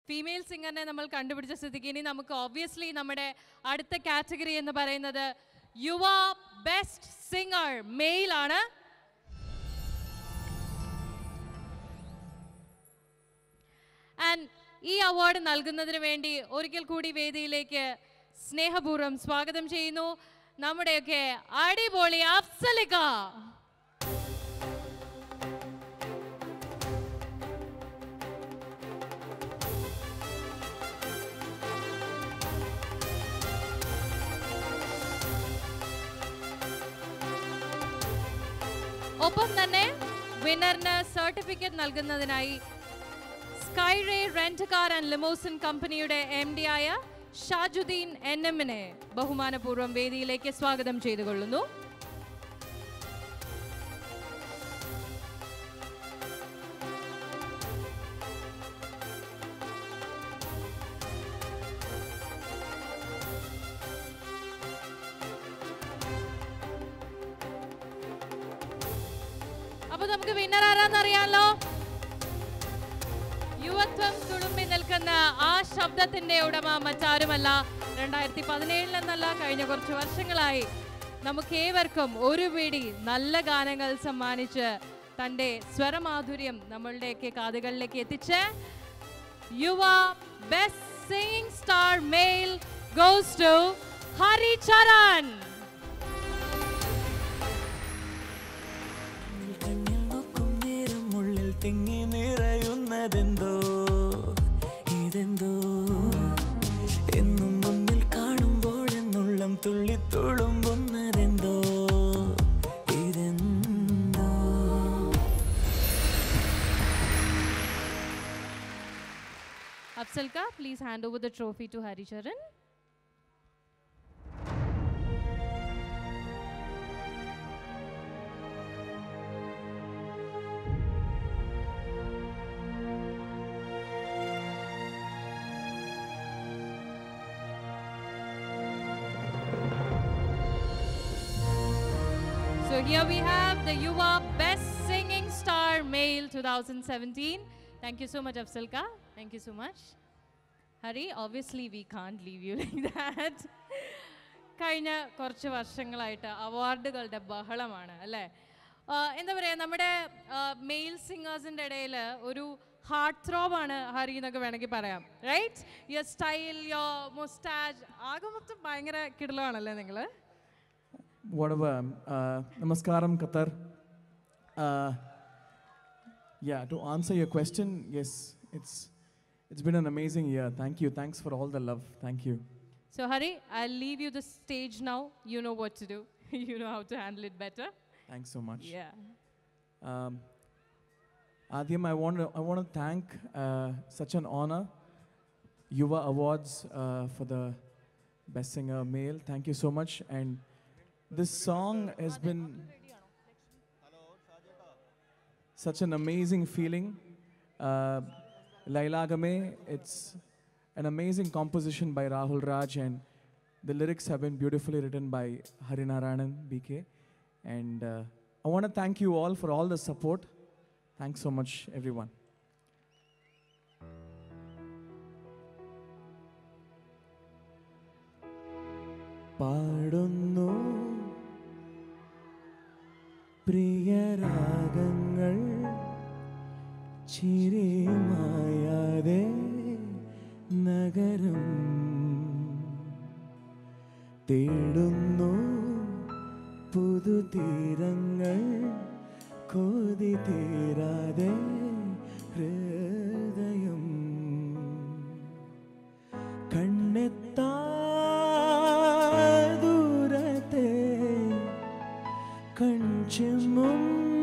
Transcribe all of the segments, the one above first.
Female സിംഗറിനെ നമ്മൾ കണ്ടുപിടിച്ച സ്ഥിതിക്ക് ഇനി നമുക്ക് ഒബ്വിയസ്ലി നമ്മുടെ അടുത്ത കാറ്റഗറി എന്ന് പറയുന്നത് യുവ ബെസ്റ്റ് സിംഗർ മെയിൽ ആണ്. ആൻഡ് ഈ അവാർഡ് നൽകുന്നതിന് വേണ്ടി ഒരിക്കൽ കൂടി വേദിയിലേക്ക് സ്നേഹപൂർവ്വം സ്വാഗതം ചെയ്യുന്നു നമ്മുടെയൊക്കെ അടിപൊളി അഫ്സലിക. ഒപ്പം തന്നെ വിന്നറിന് സർട്ടിഫിക്കറ്റ് നൽകുന്നതിനായി Skyray rent car and limousine കമ്പനിയുടെ MD ആയ ഷാജുദ്ദീൻ NMനെ ബഹുമാനപൂർവ്വം വേദിയിലേക്ക് സ്വാഗതം ചെയ്തുകൊള്ളുന്നു. അപ്പൊ നമുക്ക് വിന്നർ ആരാന്നറിയാലോ. യുവത്വം തുളുമ്പി നിൽക്കുന്ന ആ ശബ്ദത്തിന്റെ ഉടമ മറ്റാരുമല്ല, 2017 എന്നല്ല കഴിഞ്ഞ കുറച്ച് വർഷങ്ങളായി നമുക്ക് ഏവർക്കും ഒരു പിടി നല്ല ഗാനങ്ങൾ സമ്മാനിച്ച് തന്റെ സ്വരമാധുര്യം നമ്മളുടെയൊക്കെ കാതുകളിലേക്ക് എത്തിച്ച് Yuva best singing star male goes to Haricharan. തിങ്ങി നിറയുന്നതെന്തോ ഇതെന്തോ എന്നും മുന്നിൽ കാണുമ്പോഴെന്നുള്ളം തുള്ളിത്തുളുമ്പുന്നതെന്തോ ഇതെന്തോ. Afzalka, please hand over the trophy to Haricharan. So here we have the Yuva Best Singing Star Male 2017. Thank you so much, Afzalka. Thank you so much. Hari, obviously we can't leave you like that. കഴിഞ്ഞ കുറച്ച് വർഷങ്ങളായിട്ട് അവാർഡുകളുടെ ബഹളമാണ് അല്ലേ. എന്താ പറയുക, നമ്മുടെ mail സിംഗേഴ്സിൻ്റെ ഇടയിൽ ഒരു ഹാർട്ട് ത്രോബാണ് ഹരി എന്നൊക്കെ വേണമെങ്കിൽ പറയാം. Right, your style, your moustache ആകെ മൊത്തം ഭയങ്കര കിടലമാണല്ലേ നിങ്ങൾ. Whatever. Namaskaram, Qatar. Yeah, to answer your question, yes, it's been an amazing year. Thank you. Thanks for all the love. Thank you. So Hari, I'll leave you the stage now. You know what to do. You know how to handle it better. Thanks so much. Yeah. Adhyam, I want to thank such an honor, Yuva Awards for the Best Singer Male. Thank you so much. And this song has been such an amazing feeling. Laila Game, it's an amazing composition by Rahul Raj, and the lyrics have been beautifully written by Harinarayanan BK. And I want to thank you all for all the support. Thanks so much, everyone. പാടുന്നു പ്രിയരാഗങ്ങൾ ചിരിമായാതെ നഗരം തേടുന്നു പുതുതീരങ്ങൾ കൊതി തീരാതെ ഹൃദയം കണ്ണെത്താ ദൂരത്തെ കൺചെമ്മും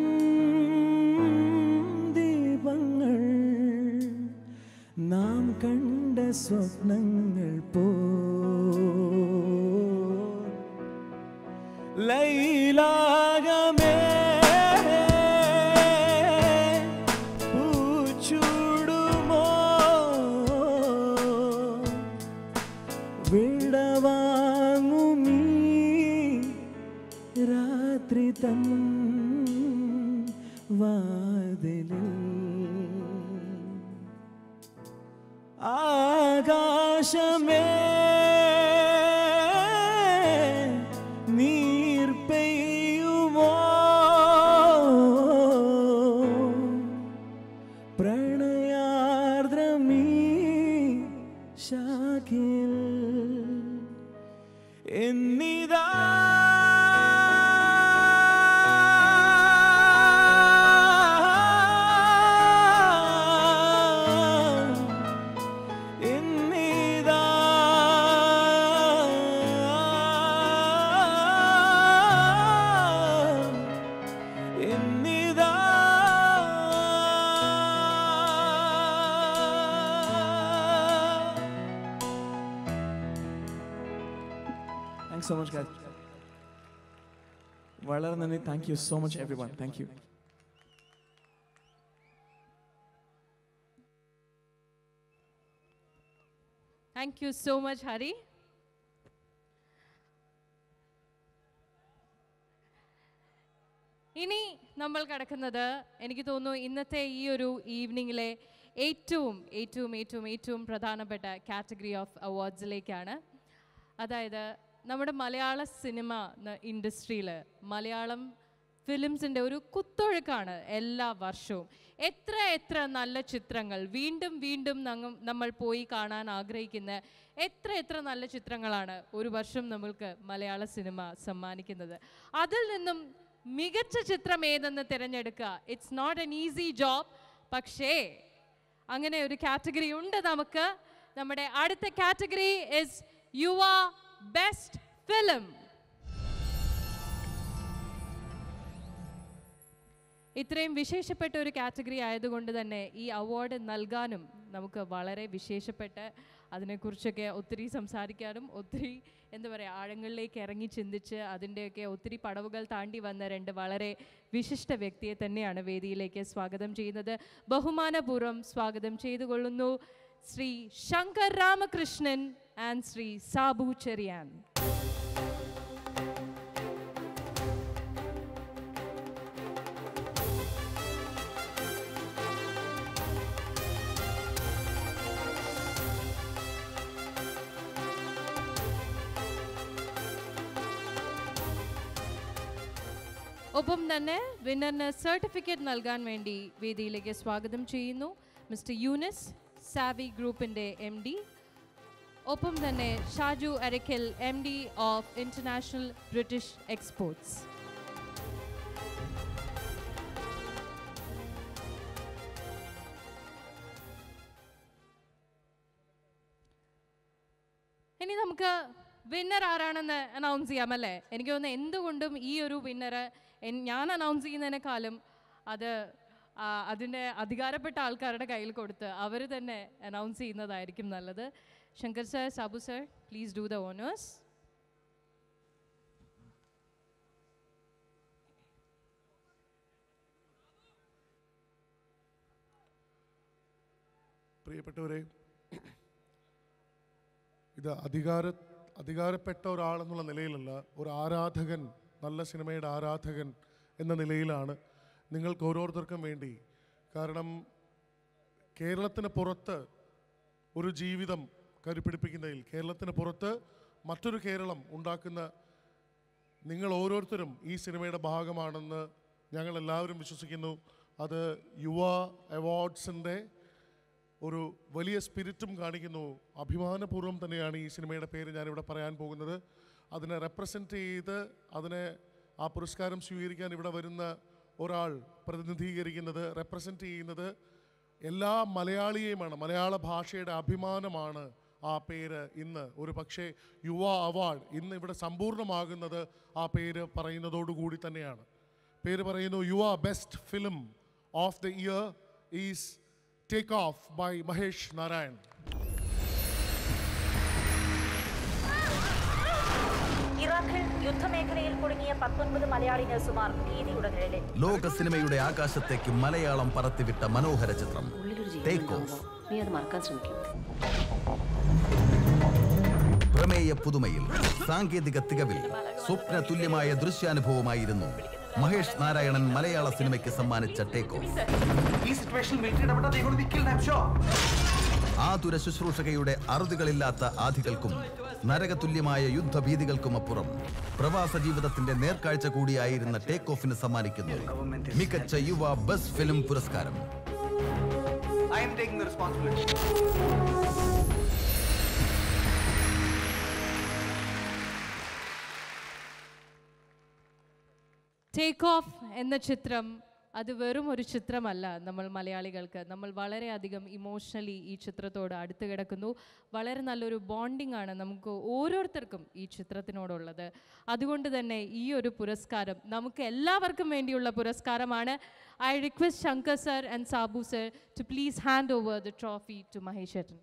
ദീപങ്ങൾ നാം കണ്ട സ്വപ്നങ്ങൾ പോ ലൈലാഗമേ പൂച്ചൂടുമോ വിടവാങ്ങുമീ രാത്രി തൻ വാതിലിൽ ആകാശമേ നീർ പെയ്യുമോ പ്രണയാർദ്രമീ ശാഖിൽ എന്നിതാ Thanks so much, guys. വളരെ നന്ദി. Thank you so much, everyone. Thank you. Thank you so much, Hari. ഇനി നമ്മൾ കടക്കുന്നത് എനിക്ക് തോന്നുന്നു ഇന്നത്തെ ഈ ഒരു ഈവനിങ്ങിലെ ഏറ്റവും പ്രധാനപ്പെട്ട കാറ്റഗറി ഓഫ് അവാർഡ്സിലേക്കാണ്. അതായത് നമ്മുടെ മലയാള സിനിമ ഇൻഡസ്ട്രിയിൽ മലയാളം ഫിലിംസിൻ്റെ ഒരു കുത്തൊഴുക്കാണ് എല്ലാ വർഷവും. എത്ര നല്ല ചിത്രങ്ങൾ വീണ്ടും നമ്മൾ പോയി കാണാൻ ആഗ്രഹിക്കുന്ന എത്ര നല്ല ചിത്രങ്ങളാണ് ഒരു വർഷം നമ്മൾക്ക് മലയാള സിനിമ സമ്മാനിക്കുന്നത്. അതിൽ നിന്നും മികച്ച ചിത്രം ഏതെന്ന് തിരഞ്ഞെടുക്കുക it's not an easy job. പക്ഷേ അങ്ങനെ ഒരു കാറ്റഗറി ഉണ്ട് നമുക്ക്. നമ്മുടെ അടുത്ത category is Yuva best film. ഇത്രയും വിശേഷപ്പെട്ട ഒരു കാറ്റഗറി ആയതുകൊണ്ട് തന്നെ ഈ അവാർഡ് നൽകാനും നമുക്ക് വളരെ വിശേഷപ്പെട്ട അതിനെക്കുറിച്ചൊക്കെ ഒത്തിരി സംസാരിക്കാനും ഒത്തിരി എന്താ പറയുക ആഴങ്ങളിലേക്ക് ഇറങ്ങി ചിന്തിച്ച് അതിൻ്റെയൊക്കെ ഒത്തിരി പടവുകൾ താണ്ടി വന്ന രണ്ട് വളരെ വിശിഷ്ട വ്യക്തിയെ തന്നെയാണ് വേദിയിലേക്ക് സ്വാഗതം ചെയ്യുന്നത്. ബഹുമാനപൂർവ്വം സ്വാഗതം ചെയ്തുകൊള്ളുന്നു ശ്രീ ശങ്കർ രാമകൃഷ്ണൻ ആൻഡ് ശ്രീ സാബു ചെറിയാൻ. ഒപ്പം തന്നെ വിന്നറിന് സർട്ടിഫിക്കറ്റ് നൽകാൻ വേണ്ടി വേദിയിലേക്ക് സ്വാഗതം ചെയ്യുന്നു മിസ്റ്റർ യൂനിസ്, സാവി ഗ്രൂപ്പിൻ്റെ MD. ഒപ്പം തന്നെ Shaju Arakkal, MD of international British exports. ഇനി നമുക്ക് വിന്നർ ആരാണെന്ന് അനൗൺസ് ചെയ്യാമല്ലേ? എനിക്ക് തോന്നുന്നു എന്തുകൊണ്ടും ഈ ഒരു വിന്നർ ഞാൻ അനൗൺസ് ചെയ്യുന്നതിനേക്കാളും അതിൻ്റെ അധികാരപ്പെട്ട ആൾക്കാരുടെ കയ്യിൽ കൊടുത്ത് അവർ തന്നെ അനൗൺസ് ചെയ്യുന്നതായിരിക്കും നല്ലത്. Shankar sir, Sabu sir, please do the honours. പ്രിയപ്പെട്ടവരെ, ഇത് അധികാരപ്പെട്ട ഒരാളെന്നുള്ള നിലയിലല്ല, ഒരു ആരാധകൻ, നല്ല സിനിമയുടെ ആരാധകൻ എന്ന നിലയിലാണ് നിങ്ങൾക്ക് ഓരോരുത്തർക്കും വേണ്ടി. കാരണം കേരളത്തിന് പുറത്ത് ഒരു ജീവിതം കരുപിടിപ്പിക്കുന്നതിൽ, കേരളത്തിന് പുറത്ത് മറ്റൊരു കേരളം ഉണ്ടാക്കുന്ന നിങ്ങൾ ഓരോരുത്തരും ഈ സിനിമയുടെ ഭാഗമാണെന്ന് ഞങ്ങളെല്ലാവരും വിശ്വസിക്കുന്നു. അത് യുവ അവാർഡ്സിൻ്റെ ഒരു വലിയ സ്പിരിറ്റും കാണിക്കുന്നു. അഭിമാനപൂർവ്വം തന്നെയാണ് ഈ സിനിമയുടെ പേര് ഞാനിവിടെ പറയാൻ പോകുന്നത്. അതിനെ റെപ്രസെൻറ്റ് ചെയ്ത് ആ പുരസ്കാരം സ്വീകരിക്കാൻ ഇവിടെ വരുന്ന ഒരാൾ പ്രതിനിധീകരിക്കുന്നത്, റെപ്രസെൻറ്റ് ചെയ്യുന്നത് എല്ലാ മലയാളിയെയുമാണ്. മലയാള ഭാഷയുടെ അഭിമാനമാണ് ആ പേര്. ഇന്ന് ഒരു പക്ഷേ യുവ അവാർഡ് ഇന്ന് ഇവിടെ സമ്പൂർണ്ണമാകുന്നത് ആ പേര് പറയുന്നതോടുകൂടി തന്നെയാണ്. പേര് പറയുന്നു, Yuva best film of the year is Take Off by Mahesh Narayan. ഇറാഖിൽ യുദ്ധമേഖലയിൽ കുടുങ്ങിയ 19 മലയാളി നഴ്സുമാർ ഭീതിയുടെ നിഴലിൽ. ലോക സിനിമയുടെ ആകാശത്തേക്ക് മലയാളം പറത്തിവിട്ട മനോഹര ചിത്രം ടേക്ക് ഓഫ്. നീ അത് മറക്കാൻ ശ്രമിക്കും. പ്രമേയ പുതുമയിൽ, സാങ്കേതിക തികവിൽ സ്വപ്ന തുല്യമായ ദൃശ്യാനുഭവമായിരുന്നു മഹേഷ് നാരായണൻ മലയാള സിനിമയ്ക്ക് സമ്മാനിച്ച ടേക്ക് ഓഫ്. ഈ സിറ്റുവേഷനിൽ മിലിറ്ററി ഇടപെട്ടാൽ they going to be killed, I'm sure. ആതുര ശുശ്രൂഷകയുടെ അറുതികളില്ലാത്ത ആധികൾക്കും നരകതുല്യമായ യുദ്ധഭീതികൾക്കുമപ്പുറം പ്രവാസ ജീവിതത്തിന്റെ നേർക്കാഴ്ച കൂടിയായിരുന്ന ടേക്ക് ഓഫിന് സമ്മാനിക്കുന്നു മികച്ച യുവ ബെസ്റ്റ് ഫിലിം പുരസ്കാരം. I am taking the responsibility. Take off എന്ന ചിത്രം അത് വെറും ഒരു ചിത്രമല്ല. നമ്മൾ മലയാളികൾക്ക് നമ്മൾ വളരെയധികം ഇമോഷണലി ഈ ചിത്രത്തോട് അടുത്ത് കിടക്കുന്നു. വളരെ നല്ലൊരു ബോണ്ടിങ് ആണ് നമുക്ക് ഓരോരുത്തർക്കും ഈ ചിത്രത്തിനോടുള്ളത്. അതുകൊണ്ട് തന്നെ ഈ ഒരു പുരസ്കാരം നമുക്ക് എല്ലാവർക്കും വേണ്ടിയുള്ള പുരസ്കാരമാണ്. I request Shankar sir and Sabu sir to please hand over the trophy to Mahesh Ettan.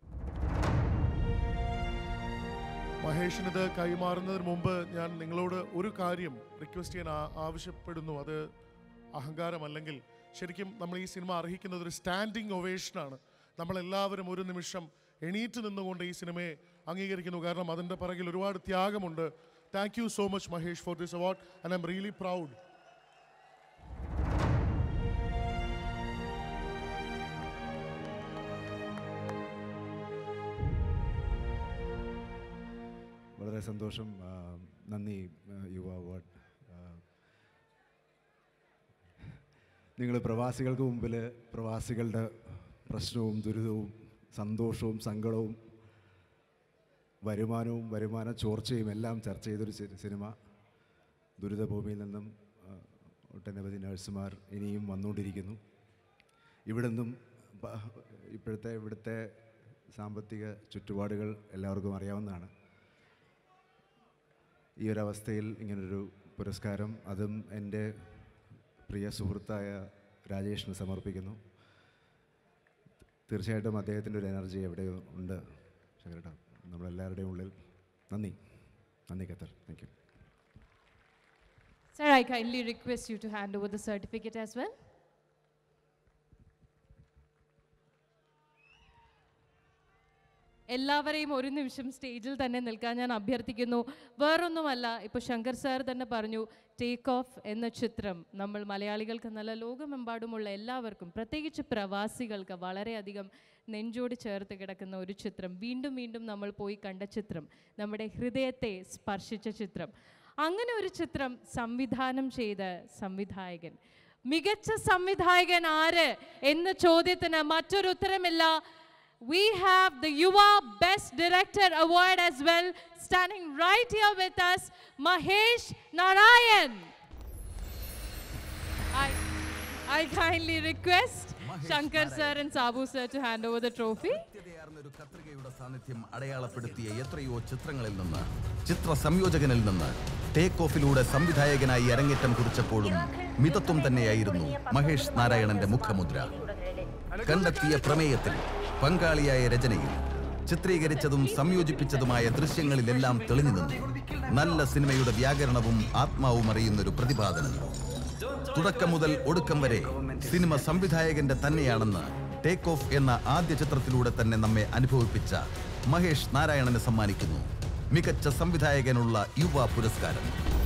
മഹേഷിന് ഇത് കൈമാറുന്നതിന് മുമ്പ് ഞാൻ നിങ്ങളോട് ഒരു കാര്യം റിക്വസ്റ്റ് ചെയ്യാൻ ആവശ്യപ്പെടുന്നു. അത് അഹങ്കാരമല്ലെങ്കിൽ ശരിക്കും നമ്മൾ ഈ സിനിമ അർഹിക്കുന്നത് ഒരു സ്റ്റാൻഡിങ് ഒവേഷനാണ്. നമ്മളെല്ലാവരും ഒരു നിമിഷം എണീറ്റ് നിന്നുകൊണ്ട് ഈ സിനിമയെ അംഗീകരിക്കുന്നു. കാരണം അതിൻ്റെ പിറകിൽ ഒരുപാട് ത്യാഗമുണ്ട്. Thank you so much Mahesh for this award and I am really proud. വളരെ സന്തോഷം. നന്ദി യുവ അവാർഡ്. നിങ്ങൾ പ്രവാസികൾക്ക് മുമ്പിൽ പ്രവാസികളുടെ പ്രശ്നവും ദുരിതവും സന്തോഷവും സങ്കടവും വരുമാന ചോർച്ചയും എല്ലാം ചർച്ച ചെയ്തൊരു സിനിമ. ദുരിതഭൂമിയിൽ നിന്നും ഒട്ടനവധി നഴ്സുമാർ ഇനിയും വന്നുകൊണ്ടിരിക്കുന്നു. ഇവിടെ നിന്നും ഇവിടുത്തെ സാമ്പത്തിക ചുറ്റുപാടുകൾ എല്ലാവർക്കും അറിയാവുന്നതാണ്. ഈ ഒരവസ്ഥയിൽ ഇങ്ങനൊരു പുരസ്കാരം, അതും എൻ്റെ പ്രിയ സുഹൃത്തായ രാജേഷിന് സമർപ്പിക്കുന്നു. തീർച്ചയായിട്ടും അദ്ദേഹത്തിൻ്റെ ഒരു എനർജി എവിടെയോ ഉണ്ട് ശങ്കരേട്ടാ, നമ്മളെല്ലാവരുടെയും ഉള്ളിൽ. നന്ദി Qatar. Thank you. Sir, I kindly request you to hand over the certificate as well. എല്ലാവരെയും ഒരു നിമിഷം സ്റ്റേജിൽ തന്നെ നിൽക്കാൻ ഞാൻ അഭ്യർത്ഥിക്കുന്നു. വേറൊന്നുമല്ല, ഇപ്പോൾ ശങ്കർ സാർ തന്നെ പറഞ്ഞു, ടേക്ക് ഓഫ് എന്ന ചിത്രം നമ്മൾ മലയാളികൾക്ക് നല്ല ലോകമെമ്പാടുമുള്ള എല്ലാവർക്കും, പ്രത്യേകിച്ച് പ്രവാസികൾക്ക് വളരെയധികം നെഞ്ചോട് ചേർത്ത് കിടക്കുന്ന ഒരു ചിത്രം. വീണ്ടും വീണ്ടും നമ്മൾ പോയി കണ്ട ചിത്രം, നമ്മുടെ ഹൃദയത്തെ സ്പർശിച്ച ചിത്രം. അങ്ങനെ ഒരു ചിത്രം സംവിധാനം ചെയ്ത സംവിധായകൻ, മികച്ച സംവിധായകൻ ആര് എന്ന ചോദ്യത്തിന് മറ്റൊരു ഉത്തരമില്ല. We have the Yuva Best Director Award as well, standing right here with us, Mahesh Narayan. I kindly request Shankar sir and Sabu sir to hand over the trophy. ഒരു കത്രികയുടെ സാന്നിധ്യം അടയാളപ്പെടുത്തിയ എത്രയോ ചിത്രങ്ങളിൽ നിന്ന്, ചിത്ര സംയോജകനിൽ നിന്ന് ടേക്ക് ഓഫിലൂടെ സംവിധായകനായി അരങ്ങേറ്റം കുറിച്ചപ്പോഴും മിതത്വം തന്നെയായിരുന്നു മഹേഷ് നാരായണന്റെ മുഖമുദ്ര. കണ്ടെത്തിയ പ്രമേയത്തിൽ, പങ്കാളിയായ രചനയിൽ, ചിത്രീകരിച്ചതും സംയോജിപ്പിച്ചതുമായ ദൃശ്യങ്ങളിലെല്ലാം തെളിഞ്ഞു നിന്നു നല്ല സിനിമയുടെ വ്യാകരണവും ആത്മാവും അറിയുന്നൊരു പ്രതിപാദനം. തുടക്കം മുതൽ ഒടുക്കം വരെ സിനിമ സംവിധായകന്റെ തന്നെയാണെന്ന് ടേക്ക് ഓഫ് എന്ന ആദ്യ ചിത്രത്തിലൂടെ തന്നെ നമ്മെ അനുഭവിപ്പിച്ച മഹേഷ് നാരായണന് സമ്മാനിക്കുന്നു മികച്ച സംവിധായകനുള്ള യുവ പുരസ്കാരം.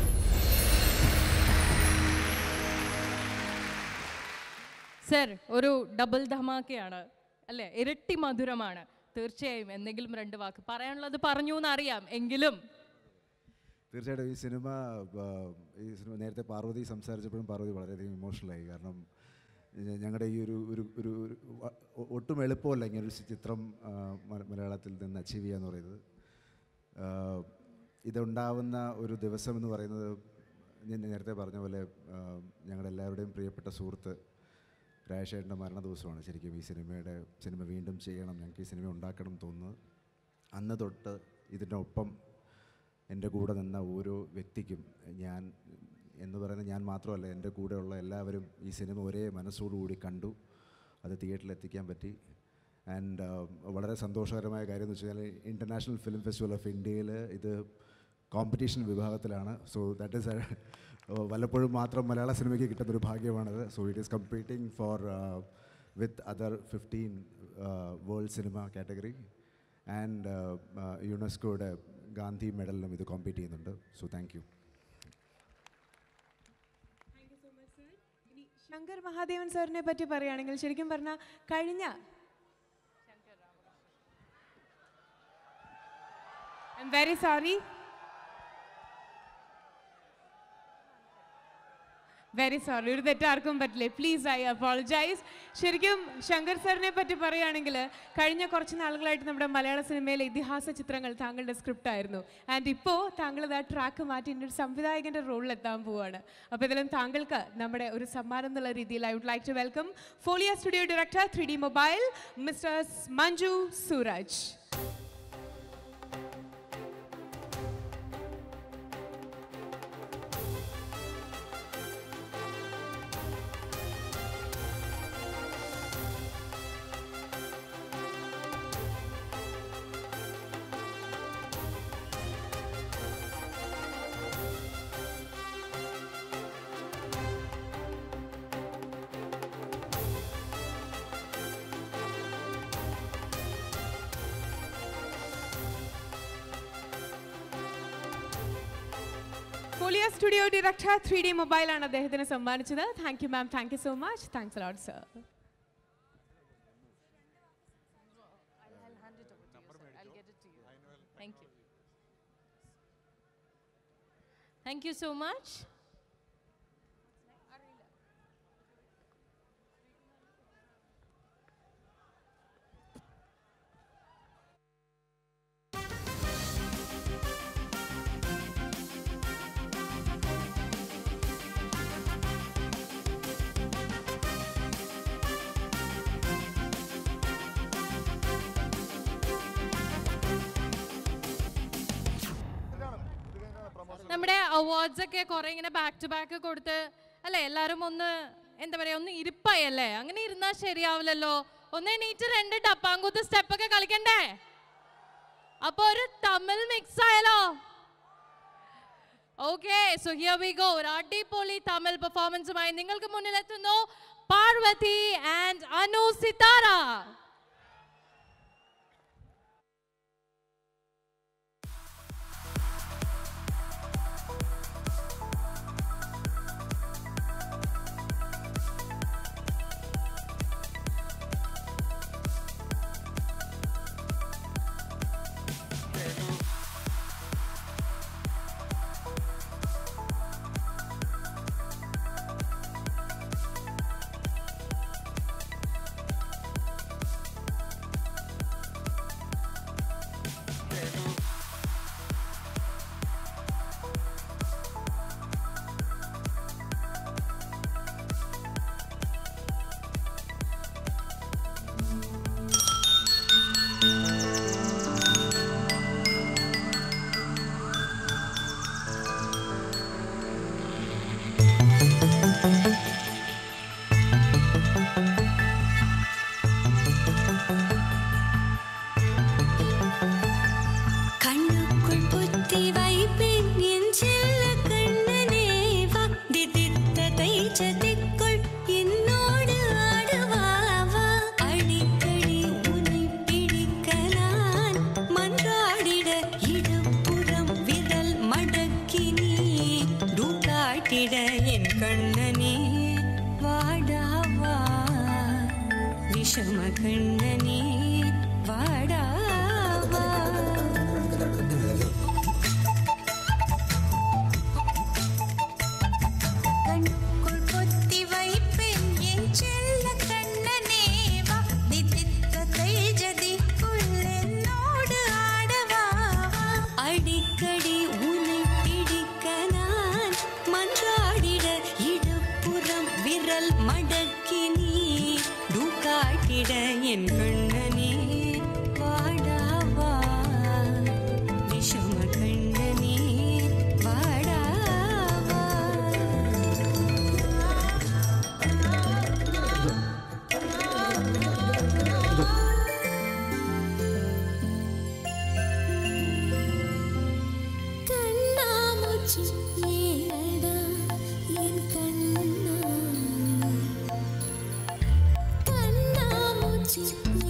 സർ, ഒരു ഡബിൾ ധമാക്കയാണ് അല്ലേ? ഇരട്ടി മധുരമാണ്. തീർച്ചയായും എന്തെങ്കിലും രണ്ട് വാക്ക് പറയാനുള്ളത് പറഞ്ഞു എന്നറിയാം, എങ്കിലും തീർച്ചയായിട്ടും ഈ സിനിമ നേരത്തെ പാർവതി സംസാരിച്ചപ്പോഴും പാർവതി വളരെയധികം ഇമോഷണലായി. കാരണം ഞങ്ങളുടെ ഈ ഒരു ഒട്ടും എളുപ്പമല്ല ഇങ്ങനൊരു ചിത്രം മലയാളത്തിൽ നിന്ന് അച്ചീവ് ചെയ്യുക എന്ന് പറയുന്നത്. ഇതുണ്ടാവുന്ന ഒരു ദിവസം എന്ന് പറയുന്നത് ഞാൻ നേരത്തെ പറഞ്ഞ പോലെ ഞങ്ങളുടെ എല്ലാവരുടെയും പ്രിയപ്പെട്ട സുഹൃത്ത് രാജേഷേട്ടൻ്റെ മരണ ദിവസമാണ്. ശരിക്കും ഈ സിനിമ വീണ്ടും ചെയ്യണം, ഞങ്ങൾക്ക് ഈ സിനിമ ഉണ്ടാക്കണം തോന്നുന്നത്. അന്ന് തൊട്ട് ഇതിൻ്റെ ഒപ്പം എൻ്റെ കൂടെ നിന്ന ഓരോ വ്യക്തിക്കും ഞാൻ എന്ന് പറയുന്നത് ഞാൻ മാത്രമല്ല, എൻ്റെ കൂടെയുള്ള എല്ലാവരും ഈ സിനിമ ഒരേ മനസ്സോടുകൂടി കണ്ടു, അത് തിയേറ്ററിൽ എത്തിക്കാൻ പറ്റി. ആൻഡ് വളരെ സന്തോഷകരമായ കാര്യം എന്ന് വെച്ച് കഴിഞ്ഞാൽ ഇൻ്റർനാഷണൽ ഫിലിം ഫെസ്റ്റിവൽ ഓഫ് ഇന്ത്യയിൽ ഇത് കോമ്പറ്റീഷൻ വിഭാഗത്തിലാണ്. സോ ദാറ്റ് ഈസ് വല്ലപ്പോഴും മാത്രം മലയാള സിനിമയ്ക്ക് കിട്ടുന്നൊരു ഭാഗ്യമാണത്. So it is competing for with other 15 world cinema category. And യുനെസ്കോയുടെ ഗാന്ധി മെഡലിനും ഇത് കോമ്പീറ്റ് ചെയ്യുന്നുണ്ട്. So thank you. Shankar Mahadevan സാറിനെ പറ്റി പറയുകയാണെങ്കിൽ ശരിക്കും പറഞ്ഞാൽ കഴിഞ്ഞ I'm very sorry. Very sorry. ഒരു തെറ്റാർക്കും പറ്റില്ലേ. Please I apologise. ശരിക്കും ശങ്കർ സാറിനെ പറ്റി പറയുകയാണെങ്കിൽ കഴിഞ്ഞ കുറച്ച് നാളുകളായിട്ട് നമ്മുടെ മലയാള സിനിമയിലെ ഇതിഹാസ ചിത്രങ്ങൾ താങ്കളുടെ സ്ക്രിപ്റ്റ് ആയിരുന്നു. ആൻഡ് ഇപ്പോൾ താങ്കൾ ആ ട്രാക്ക് മാറ്റി ഒരു സംവിധായകൻ്റെ റോളിൽ എത്താൻ പോവുകയാണ്. അപ്പോൾ ഇതിലും താങ്കൾക്ക് നമ്മുടെ ഒരു സമ്മാനം എന്നുള്ള രീതിയിൽ I would like to welcome Folia studio director 3D mobile mister Manju Sooraj. Folia studio director 3D mobile ആണ് അദ്ദേഹത്തിന് സമ്മാനിച്ചത്. Thank you ma'am. Thank you so much. Thanks a lot sir. Thank you so much. നമ്മുടെ അവാർഡ്സ് ഒക്കെ കുറെ ഇങ്ങനെ back to back കൊടുത്ത് അല്ലേ എല്ലാവരും ഒന്ന് എന്താ പറയാ ഒന്ന് ഇരിപ്പായി അല്ലേ? അങ്ങനെ ഇരുന്നാൽ ശരിയാവില്ലല്ലോ. ഒന്ന് എണീറ്റ് 2 ഡപ്പാങ്കൂത്ത് സ്റ്റെപ്പ് ഒക്കെ കളിക്കണ്ടേ? അപ്പൊ ഒരു തമിഴ് മിക്സ് ആയാലോ? Okay, so here we go. ഒരു അടിപൊളി തമിഴ് പെർഫോമൻസുമായി നിങ്ങൾക്ക് മുന്നിൽ എത്തുന്നു പാർവതി ആൻഡ് അനു സിതാര. വിഷമകണ്ണനേ വാടാവാ കണ്ണുക്കുൾ പൊത്തി വൈപ്പൻ എൻ ചെല്ല കണ്ണനേ വാ ദിദിത്ത തേജതിക്കുൾ എന്നോട് ആടവാ അടിക്കടി ഉனை പിടിക്ക ഞാൻ മன்றாடிட ഇടപ്പുറം വിരൽ മടക്കി നീ കാട്ടിட என் கண்ணனே வாடாவா விஷம கண்ணனே வாடாவா கண்ணாமூச்சி ஏடா என் கண்ணா கண்ணாமூச்சி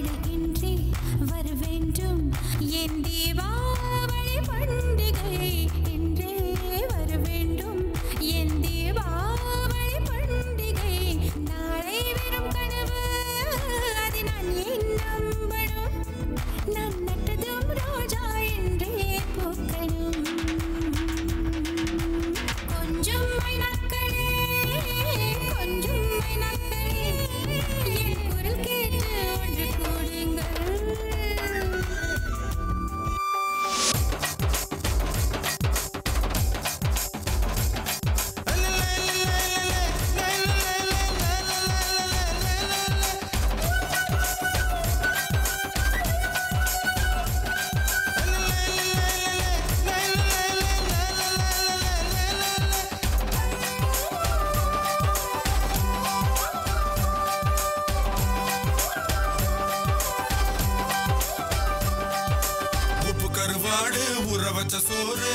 நாள் இன்றே வர வேண்டும் என் தீபாவளி பண்டிகை இன்றே வர வேண்டும் என் தீபாவளி பண்டிகை நாளை வெறும் கனவு அதை நான் ஏன் நம்பணும் நான் நட்டதும் ரோஜா என்றே பூக்கணும் கொஞ்சம் மைனாக்களே கொஞ்சம் மைனாக்களே என் குரல் கேட்டு ஒன்று கூடுங்கள் கருவாடு ஊற வச்ச சோறு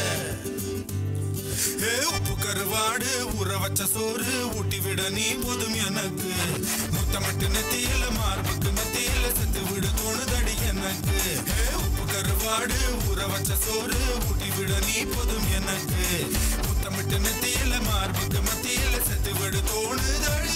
உப்பு கருவாடு ஊற வச்ச சோறு ஊட்டி விட நீ போதும் எனக்கு முத்தமிட்டு நெத்தியில மார்புக்கு நெத்தியில செத்து விட தோணுதடி எனக்கு உப்பு கருவாடு ஊற வச்ச சோறு ஊட்டி விட நீ போதும் எனக்கு முத்தமிட்டு நெத்தியில மார்புக்கு மத்தியில செத்து விட தோணுதடி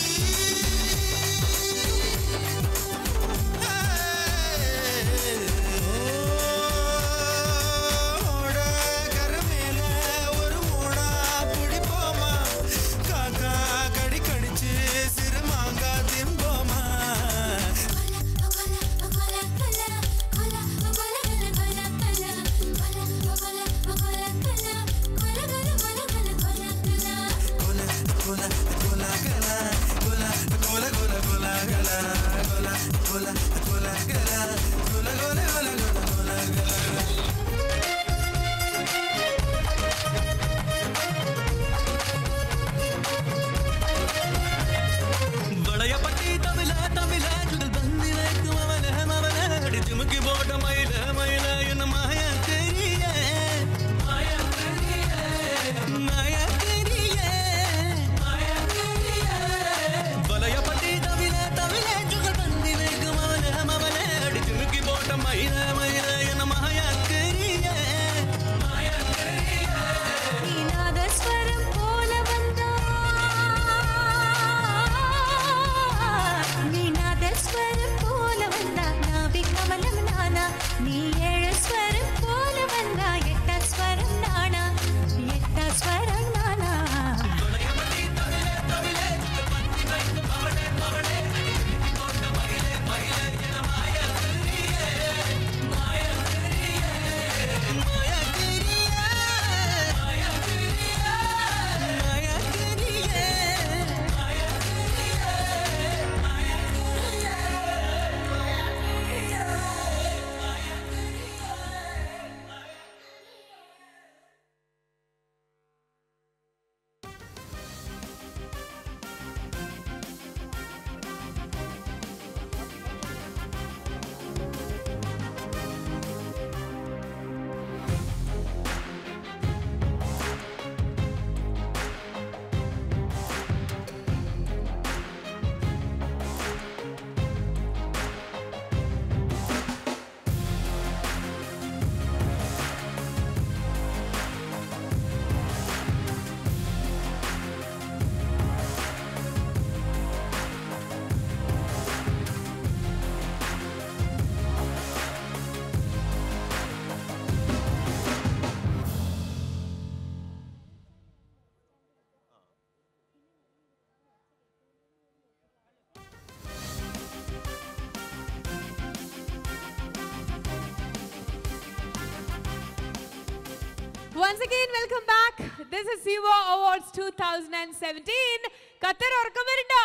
Once again, welcome back. This is Sivo Awards 2017. Qatar orkam varunda?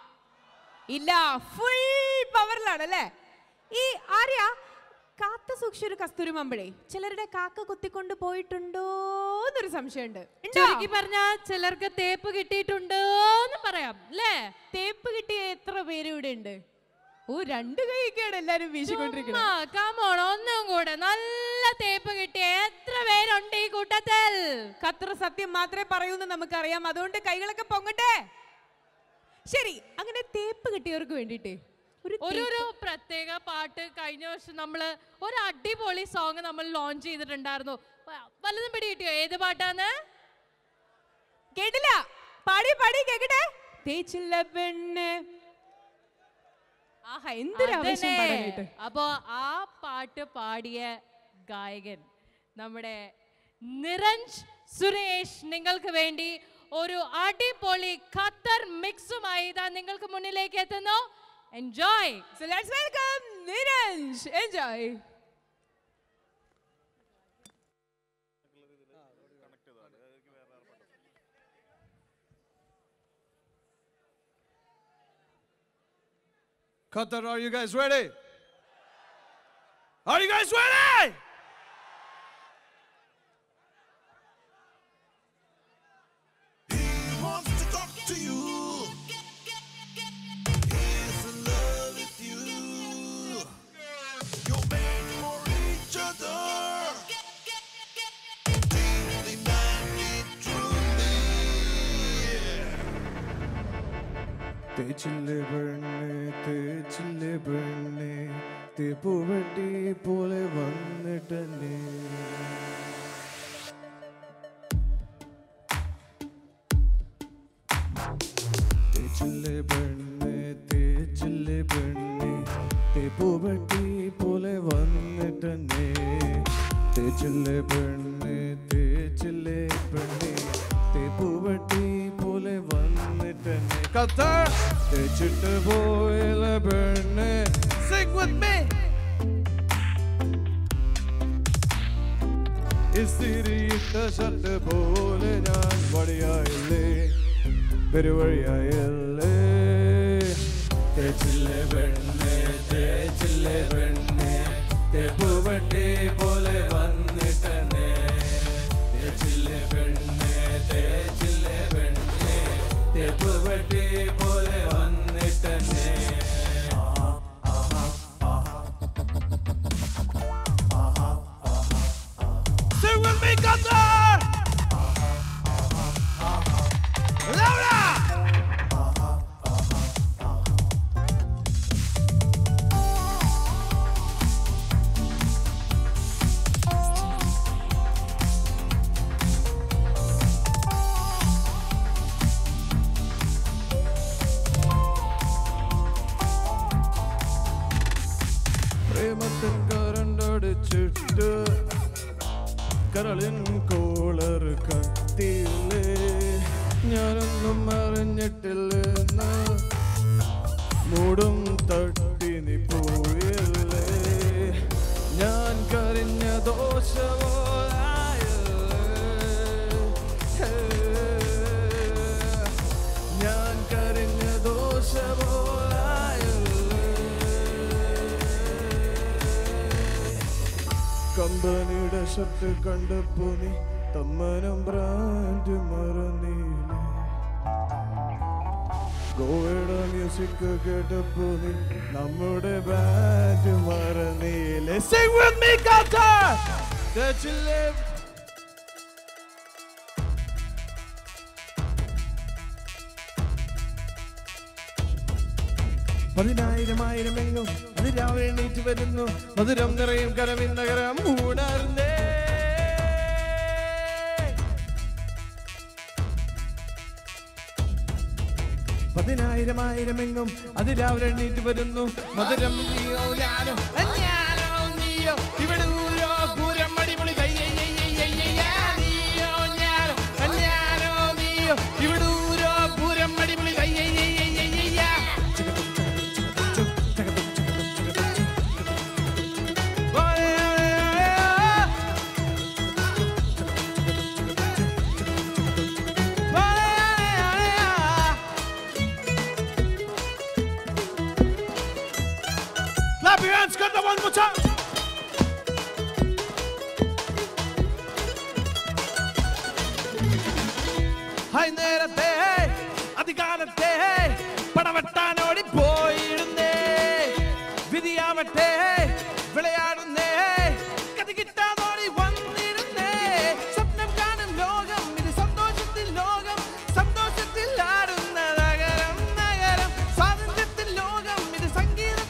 Illa, full power ladale. Ee Arya, kaatha sukshuru kasturi mambade. Chilarude kaaka kuttikondu poyittundo ennoru samshayundu. ചുരുക്കി പറഞ്ഞാ ചിലർക്ക് തേപ്പ് കിട്ടിയിട്ടുണ്ട് എന്ന് പറയാം അല്ലേ? തേപ്പ് കിട്ടിയ എത്ര പേര് ഇവിടെ ഉണ്ട്? ഓ, രണ്ട് കൈയൊക്കെയാണ് എല്ലാരും വീശിക്കൊണ്ടിരിക്കുന്നത്. കമോൺ, ഒന്നും കൂടെ. നല്ല തേപ്പ് കിട്ടിയ എത്ര പേരുണ്ട് ഈ കൂട്ടത്തിൽ? ഖത്തർ സത്യം മാത്രമേ പറയൂന്ന് നമുക്കറിയാം, അതുകൊണ്ട് കൈകളൊക്കെ പൊങ്ങട്ടെ. ശരി, അങ്ങനെ തേപ്പ് കിട്ടിയവർക്ക് വേണ്ടിയിട്ട് ഒരു പ്രത്യേക പാട്ട് കഴിഞ്ഞ വർഷം നമ്മൾ ഒരു അടിപൊളി സോങ് നമ്മൾ ലോഞ്ച് ചെയ്തിട്ടുണ്ടായിരുന്നു. വല്ലതും പിടി കിട്ടിയോ? ഏത് പാട്ടാണ്? കേട്ടില്ല. പാടി പാടി കേക്കട്ടെ. തേച്ചില്ല പെണ്ണ്. ആഹാ, എന്തൊരു ആവേശം പാടാനായിട്ട്. അപ്പോ ആ പാട്ട് പാടിയ ഗായകൻ നമ്മുടെ നിരഞ്ജ് സുരേഷ് നിങ്ങൾക്ക് വേണ്ടി ഒരു അടിപൊളി ഖത്തർ മിക്സുമായി ഇതാ നിങ്ങൾക്ക് മുന്നിലേക്ക് എത്തുന്നു. Enjoy. So let's welcome Niranj. Enjoy. Qatar, are you guys ready? Are you guys ready? He wants to talk to you. തേച്ചില്ലേ പെണ്ണെ തേപ്പുവെട്ടി പോലെ വന്നിട്ടെന്നെ തേച്ചില്ലേ പെണ്ണെ തേപ്പുവെട്ടി പോലെ വന്നിട്ടെന്നെ തേച്ചില്ലേ പെണ്ണെ തേപ്പുവെട്ടി പോലെ വന്നിട്ടെന്നെ Qatar തേച്ചിട്ട് പോയില്ല പെണ്ണെ. Sing with me. ഇസ്തിരിയിട്ട ഷർട്ട് പോലെ ഞാൻ വടിയായില്ലേ പെരുവഴിയായല്ലേ. തേച്ചില്ലേ പെണ്ണെ തേപ്പുവെട്ടി പോലെ വന്നിട്ടെന്നെ തേച്ചില്ലേ പെണ്ണെ തേപ്പുവെട്ടി പോലെ വന്നിട്ടെന്നെ. Sing with me, Qatar! Louder! പ്രേമത്തിൻ കരണ്ടടിച്ചിട്ട് കരളിൻ കോളർ കത്തിയില്ലേ ഞാനൊന്നും അറിഞ്ഞിട്ടില്ലെന്ന് മൂടും തട്ടി നീ പോയില്ലേ ഞാൻ കരിഞ്ഞ ദോഷമോലായല്ലേ ഞാൻ കരിഞ്ഞ ദോഷമോലായല്ലേ കമ്പനിയുടെ ഷർട്ട് കണ്ടപ്പോ നീ തമ്മനം ബ്രാൻഡ് മറന്നീലേ ഗോവയുടെ മ്യൂസിക് കേട്ടപ്പോ നീ നമ്മുടെ ബാൻഡ് മറന്നീലേ. Sing with me, Qatar! That you live. പതിനായിരം എങ്ങും അത് രാവിലെ എണീറ്റ് വരുന്നു മധുരം നിറയും കരവിൻ നഗരം ഉണർന്നേ. പതിനായിരം എങ്ങും അത് രാവിലെ എണീറ്റ് വരുന്നു മധുരം നീയോ ഞാനോ നീയോ ഇവിടെ ഊരോ പൂരം അടിപൊളി നീയോ ഞാനോ നീയോ ഇവിടെ ഊരോ പൂരം അടിപൊളി Clap your hands, cut that one more time. Hi, നേരത്തെ അധികാലത്തെ പടവെട്ടാനോടി പോയിരുന്നേ വിധിയാവട്ടെ വിളയാടുന്നേ കതി കിട്ടാതോടി വന്നിരുന്നേ സ്വപ്നം കാണും ലോകം ഇത് സന്തോഷത്തിൽ ലോകം സന്തോഷത്തിൽ ആടുന്ന നഗരം സ്വാതന്ത്ര്യത്തിൽ ലോകം ഇത് സംഗീത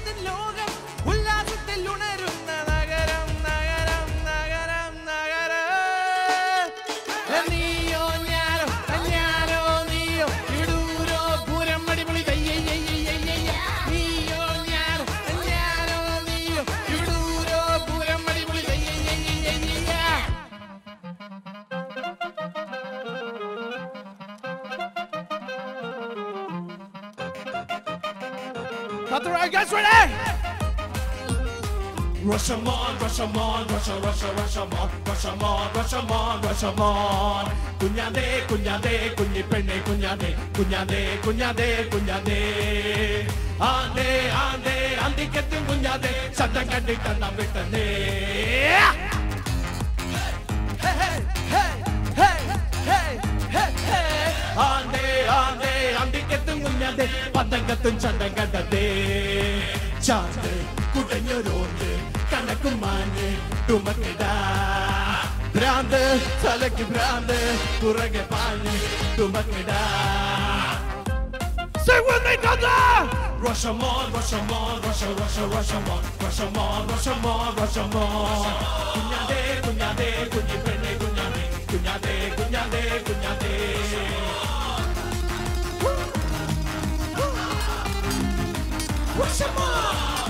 Cut the right, guys, ready? Rush 'em on, rush 'em on, rush 'em, rush 'em, rush 'em on, rush 'em on, rush 'em on, rush 'em on. Kunyade, kunyade, kunyi penne, kunyade, kunyade, kunyade, kunyade. Ande, ande, andi kettu kunyade, saddam kadittanna vittane. Hey, hey, hey, hey, hey, hey, hey. Ande, ande, andi kettu kunyade, paddam kattun saddam kadade. Chande, kudanyorode. കണക്കുമാന് തുമക്കിടാ ഭ്രാന്ത് തലക്ക് ഭ്രാന്ത് പുറകെ പാഞ്ഞ് തുമക്കിടാ Sing with me, Kata! Rush 'em on, rush 'em on, rush 'em, rush 'em, rush 'em on, rush 'em on, rush 'em on, rush 'em on. Kunyade, kunyade, kunyi penne, kunyade, kunyade, kunyade, kunyade. Rush 'em on!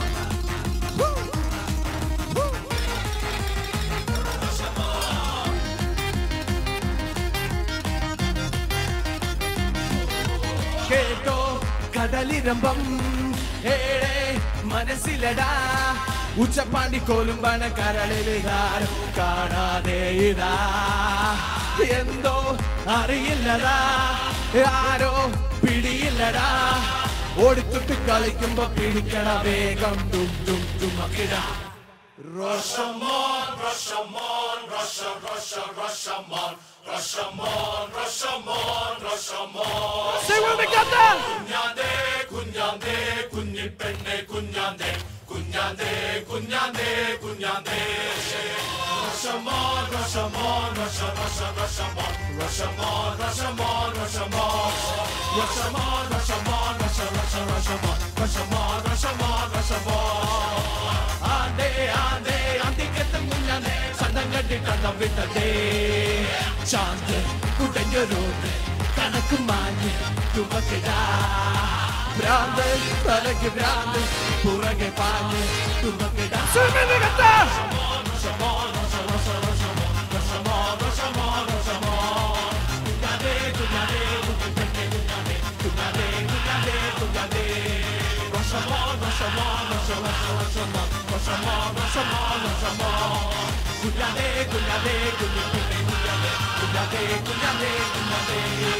കേട്ടോ കടലിരമ്പം ഏഴേ മനസ്സിലടാ ഉച്ചപ്പാണ്ടി കോലുംബണ കരളിലിതാരോ കാണാതെ ഇതാ എന്തോ അറിയില്ലടാ ആരോ പിടിയില്ലടാ ഓടിത്തുട്ടി കളിക്കുമ്പോ പിടിക്കണ വേഗം ഡും ഡും ഡുമക്കിട Rush 'em on, rush 'em on, rush 'em, rush 'em, rush 'em on, rush 'em on, rush 'em on, rush 'em on. Say with me, Kata! Kunyande, kunyande, kunyi penne, kunyande, kunyande, kunyande, kunyande. Rush 'em on, rush 'em on, rush 'em, rush 'em, rush 'em on, rush 'em on, rush 'em on, rush 'em on, rush 'em on, rush 'em on, rush 'em, rush 'em, rush 'em on, rush 'em on, rush 'em on, rush 'em on. Ande, ande, andi kettu kunyande, saddam kadittanna vittade. Chande, kudanyorode, kanakkumaani tumakkida. Brande, talake brande, purage paani tumakkida. Sumene gatta. Rush 'em on, rush 'em, rush 'em, rush 'em on, rush 'em on, rush 'em on, rush 'em on. Kunyade, kunyade, kunyade, kunyade, kunyade, kunyade, kunyade. Rush 'em on, rush 'em on, rush 'em, rush 'em, rush 'em on. Rush 'em on, rush 'em on, rush 'em on. Kunyade, kunyade, kunyade, kunyade, kunyade, kunyade.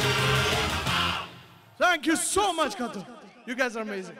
Thank you so much, Kata. You guys are amazing.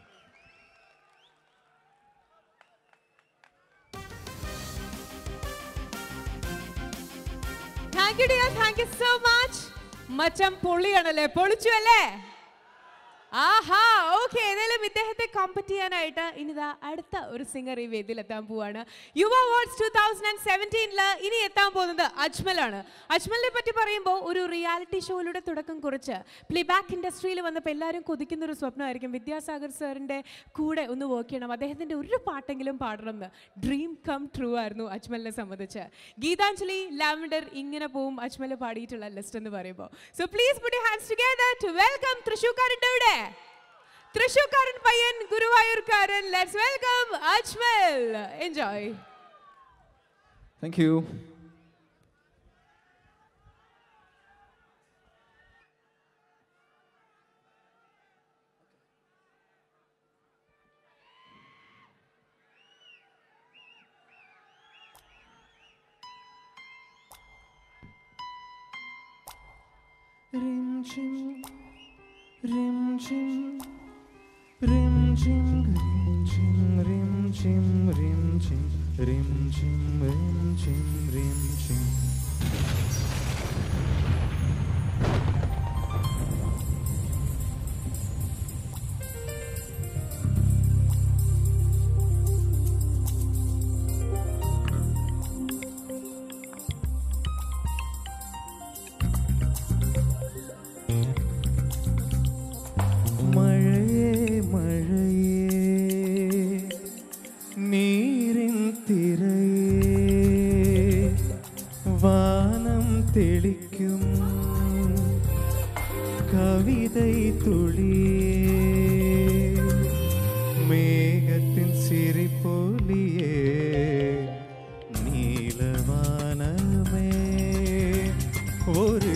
Thank you, dear. Thank you so much. മച്ചം പൊളിയാണല്ലേ, പൊളിച്ചു അല്ലേ? ആഹാ, okay. ഏതായാലും ഇദ്ദേഹത്തെ compete ചെയ്യാനായിട്ട് ഇനിതാ അടുത്ത ഒരു singer ഈ വേദിയിൽ എത്താൻ പോവാണ്. യുവ അവാർഡ്സ് 2017 ഇനി എത്താൻ പോകുന്നത് അജ്മലാണ്. അജ്മലിനെ പറ്റി പറയുമ്പോൾ ഒരു റിയാലിറ്റി ഷോയിലൂടെ തുടക്കം കുറിച്ച് പ്ലേബാക്ക് ഇൻഡസ്ട്രിയിൽ വന്നപ്പോൾ എല്ലാവരും കൊതിക്കുന്ന ഒരു സ്വപ്നമായിരിക്കും വിദ്യാസാഗർ സാറിൻ്റെ കൂടെ ഒന്ന് വർക്ക് ചെയ്യണം, അദ്ദേഹത്തിൻ്റെ ഒരു പാട്ടെങ്കിലും പാടണമെന്ന്. ഡ്രീം കം ട്രൂ ആയിരുന്നു അജ്മലിനെ സംബന്ധിച്ച്. ഗീതാഞ്ജലി, ലാവൻഡർ, ഇങ്ങനെ പോവും അജ്മൽ പാടിയിട്ടുള്ള ലിസ്റ്റ് എന്ന് പറയുമ്പോൾ. So please put your hands together to welcome തൃശ്ശൂർക്കാരൻ്റെ ഇവിടെ തൃശ്ശൂർക്കാരൻ പയ്യൻ, ഗുരുവായൂർക്കാരൻ. Let's welcome Ajmal. Enjoy. Thank you. Rim chim, rim chim, rim chim, rim chim, rim chim, rim chim, rim chim, rim chim, rim chim. മഴയേ മഴയേ നീരിൻ തിരയേ വാനം തെളിക്കും കവിതൈ തുളിയേ മേഘത്തിൻ സിരിപ്പൊലിയേ നീലവാനമേ ഒരു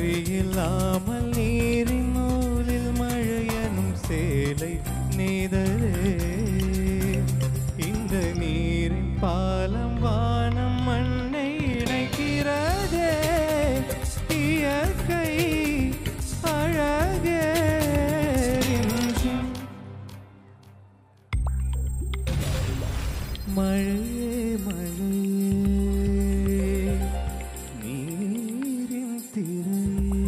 തരിയില്ലാമൽ നീരിൻ നൂലിൽ മഴയനും சேலை நெய்தல் മഴയേ മഴയേ നീരിൻ തിരയേ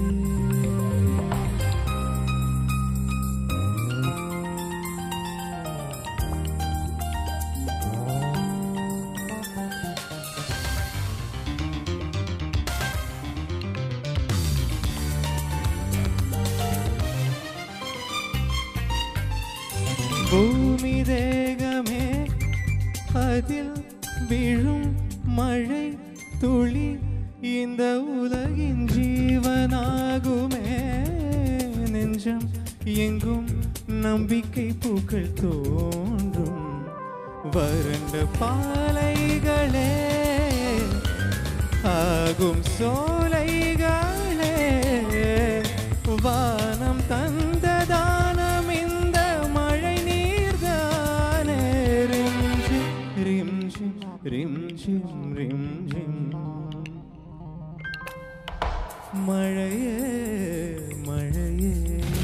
பூமிதேகமே அதில் விழும் மழை துளி இந்த உலகின் ஜீவனாகுமே நெஞ்சம் எங்கும் நம்பிக்கை பூக்கள் தோன்றும் வறண்ட பாலைகளே ஆகும் சோலைகளே வானம் தந்த தானம் இந்த மழை நீர்தானே ரிம்ஜிம் ரிம்ஜிம் ரிம்ஜிம் மழையே மழையே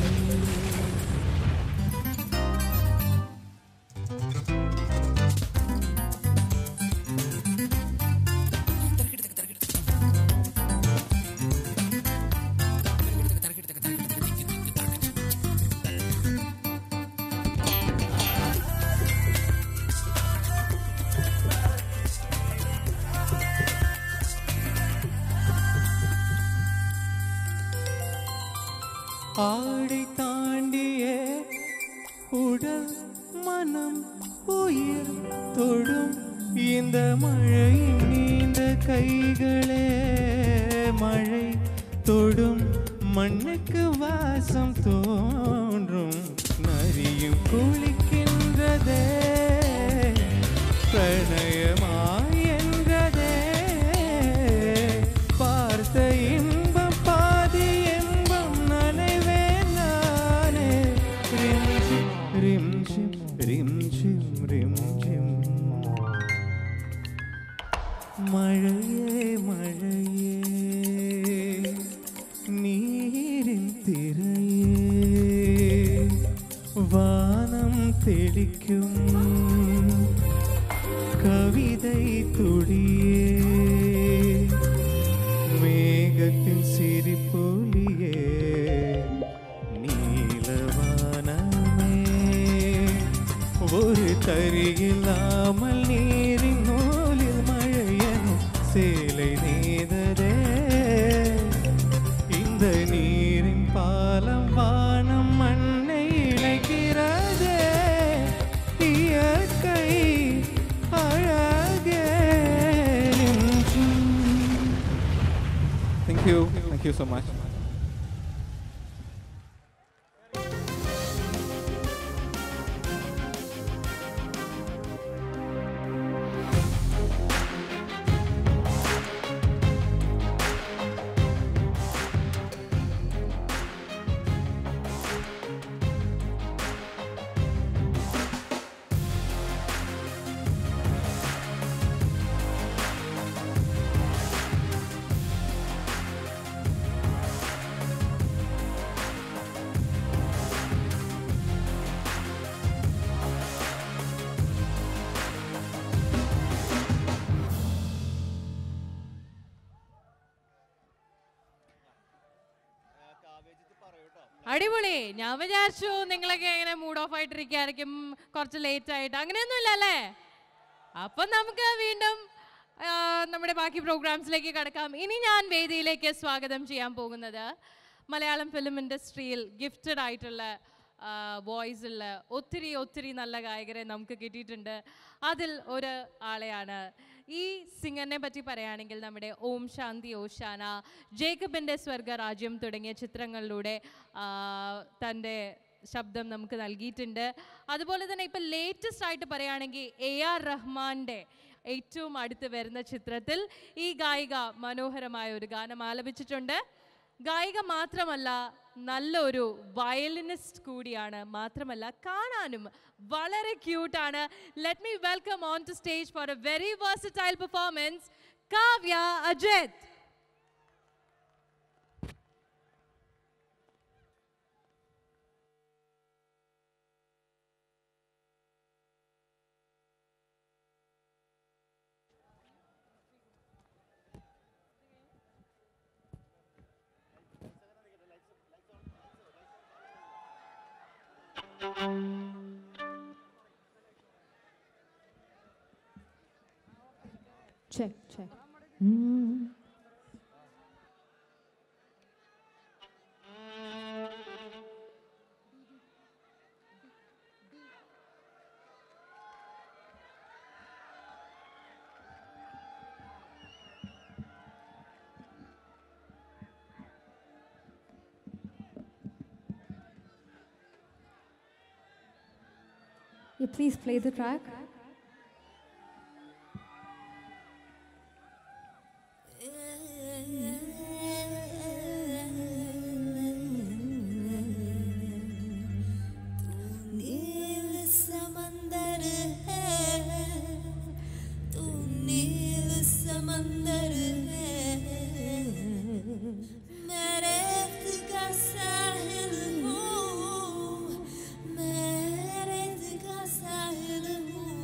ஆடை தாண்டியே உடல் மனம் உயிர் தொடும் இந்த மழையின் நீண்ட கைகளே மழை தொடும் மண்ணுக்கு வாசம் தோன்றும் நரியும் குளிக்கின்றதே பிரணயமாய் என்றதே பார்த்த இன்பம் பாதி இன்பம் நனைவே நானே ரிம்ஜிம் ரிம்ஜிம் ரிம்ஜிம் ரிம்ஜிம் மழையே மழையே நீரின் திரையே வானம் தெளிக்கும் கவிதை துடியே மேகத்தின் சிரிப்பொலியே நீலவானமே ஒரு தரியில்லாமல் நீரின் நூலில் மழையனும் சேலை நெய்ததே இந்த நீரின் பாலம் வானம் மண்ணை இழைக்கிறதே இயற்கை அழகே Thank you so much. അടിപൊളി. ഞാൻ വിചാരിച്ചു നിങ്ങളൊക്കെ എങ്ങനെ മൂഡ് ഓഫ് ആയിട്ടിരിക്കുകയായിരിക്കും, കുറച്ച് ലേറ്റ് ആയിട്ട്. അങ്ങനെയൊന്നുമില്ല അല്ലേ? അപ്പം നമുക്ക് വീണ്ടും നമ്മുടെ ബാക്കി പ്രോഗ്രാംസിലേക്ക് കടക്കാം. ഇനി ഞാൻ വേദിയിലേക്ക് സ്വാഗതം ചെയ്യാൻ പോകുന്നത് മലയാളം ഫിലിം ഇൻഡസ്ട്രിയിൽ ഗിഫ്റ്റഡ് ആയിട്ടുള്ള വോയിസുള്ള ഒത്തിരി ഒത്തിരി നല്ല ഗായകരെ നമുക്ക് കിട്ടിയിട്ടുണ്ട്. അതിൽ ഒരു ആളെയാണ്. ഈ സിംഗറിനെ പറ്റി പറയുകയാണെങ്കിൽ നമ്മുടെ ഓം ശാന്തി ഓശാന, ജേക്കബിൻ്റെ സ്വർഗരാജ്യം തുടങ്ങിയ ചിത്രങ്ങളിലൂടെ തൻ്റെ ശബ്ദം നമുക്ക് നൽകിയിട്ടുണ്ട്. അതുപോലെ തന്നെ ഇപ്പം ലേറ്റസ്റ്റ് ആയിട്ട് പറയുകയാണെങ്കിൽ AR റഹ്മാൻ്റെ ഏറ്റവും അടുത്ത് വരുന്ന ചിത്രത്തിൽ ഈ ഗായിക മനോഹരമായ ഒരു ഗാനം ആലപിച്ചിട്ടുണ്ട്. ഗായിക മാത്രമല്ല, നല്ലൊരു വയലിനിസ്റ്റ് കൂടിയാണ്. മാത്രമല്ല കാണാനും വളരെ ക്യൂട്ടാണ്. Let me welcome on to stage for a very versatile performance, Kavya Ajith. Check, check. Yeah, please play the track. मेरे दिल का साहिल हूँ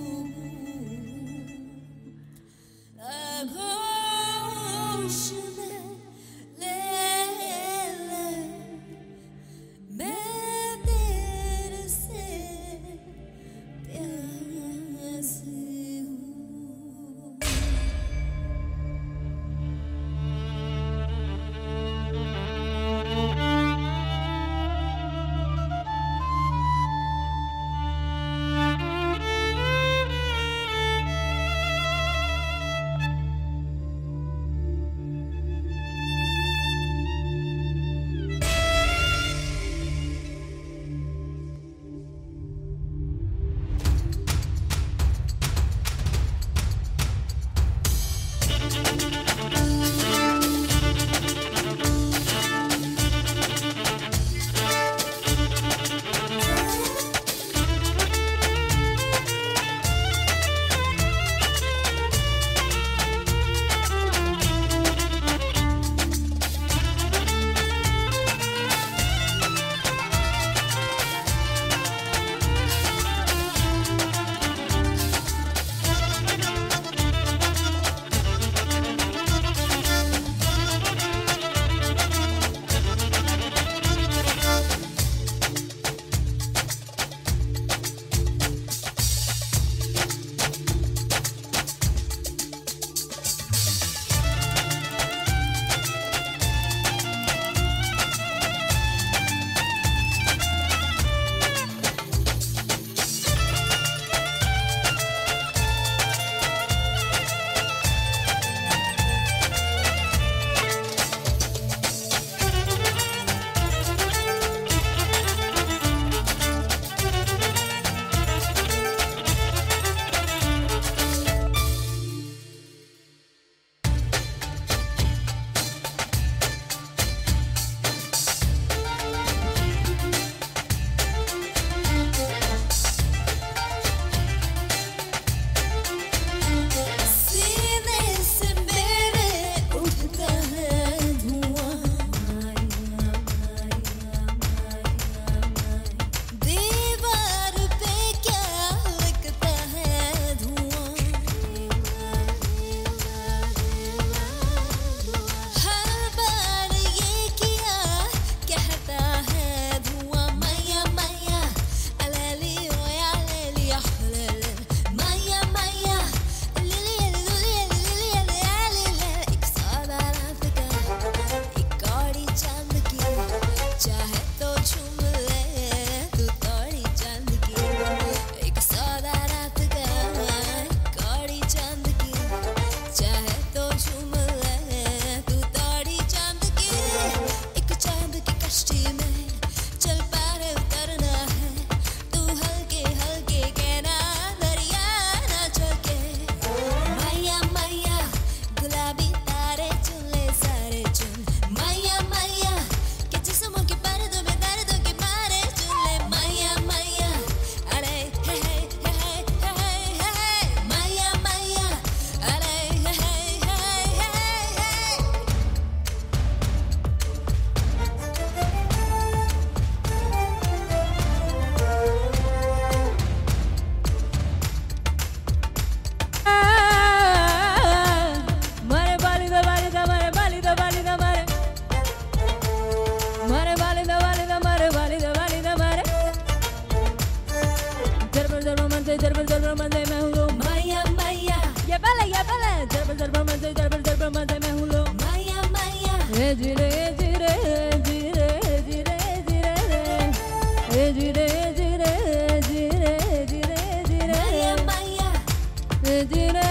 मजे में हूँ लो मैया मैया ये बले जरब जरब मजे में हूँ लो मैया मैया ए जिरे जिरे जिरे जिरे जिरे ए जिरे जिरे जिरे जिरे जिरे मैया मैया ए जिरे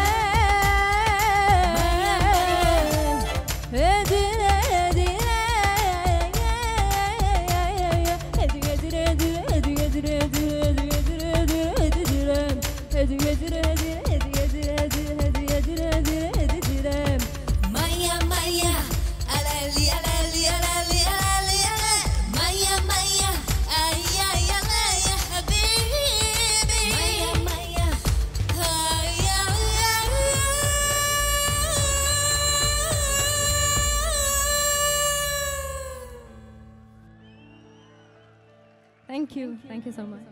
Thank you so much.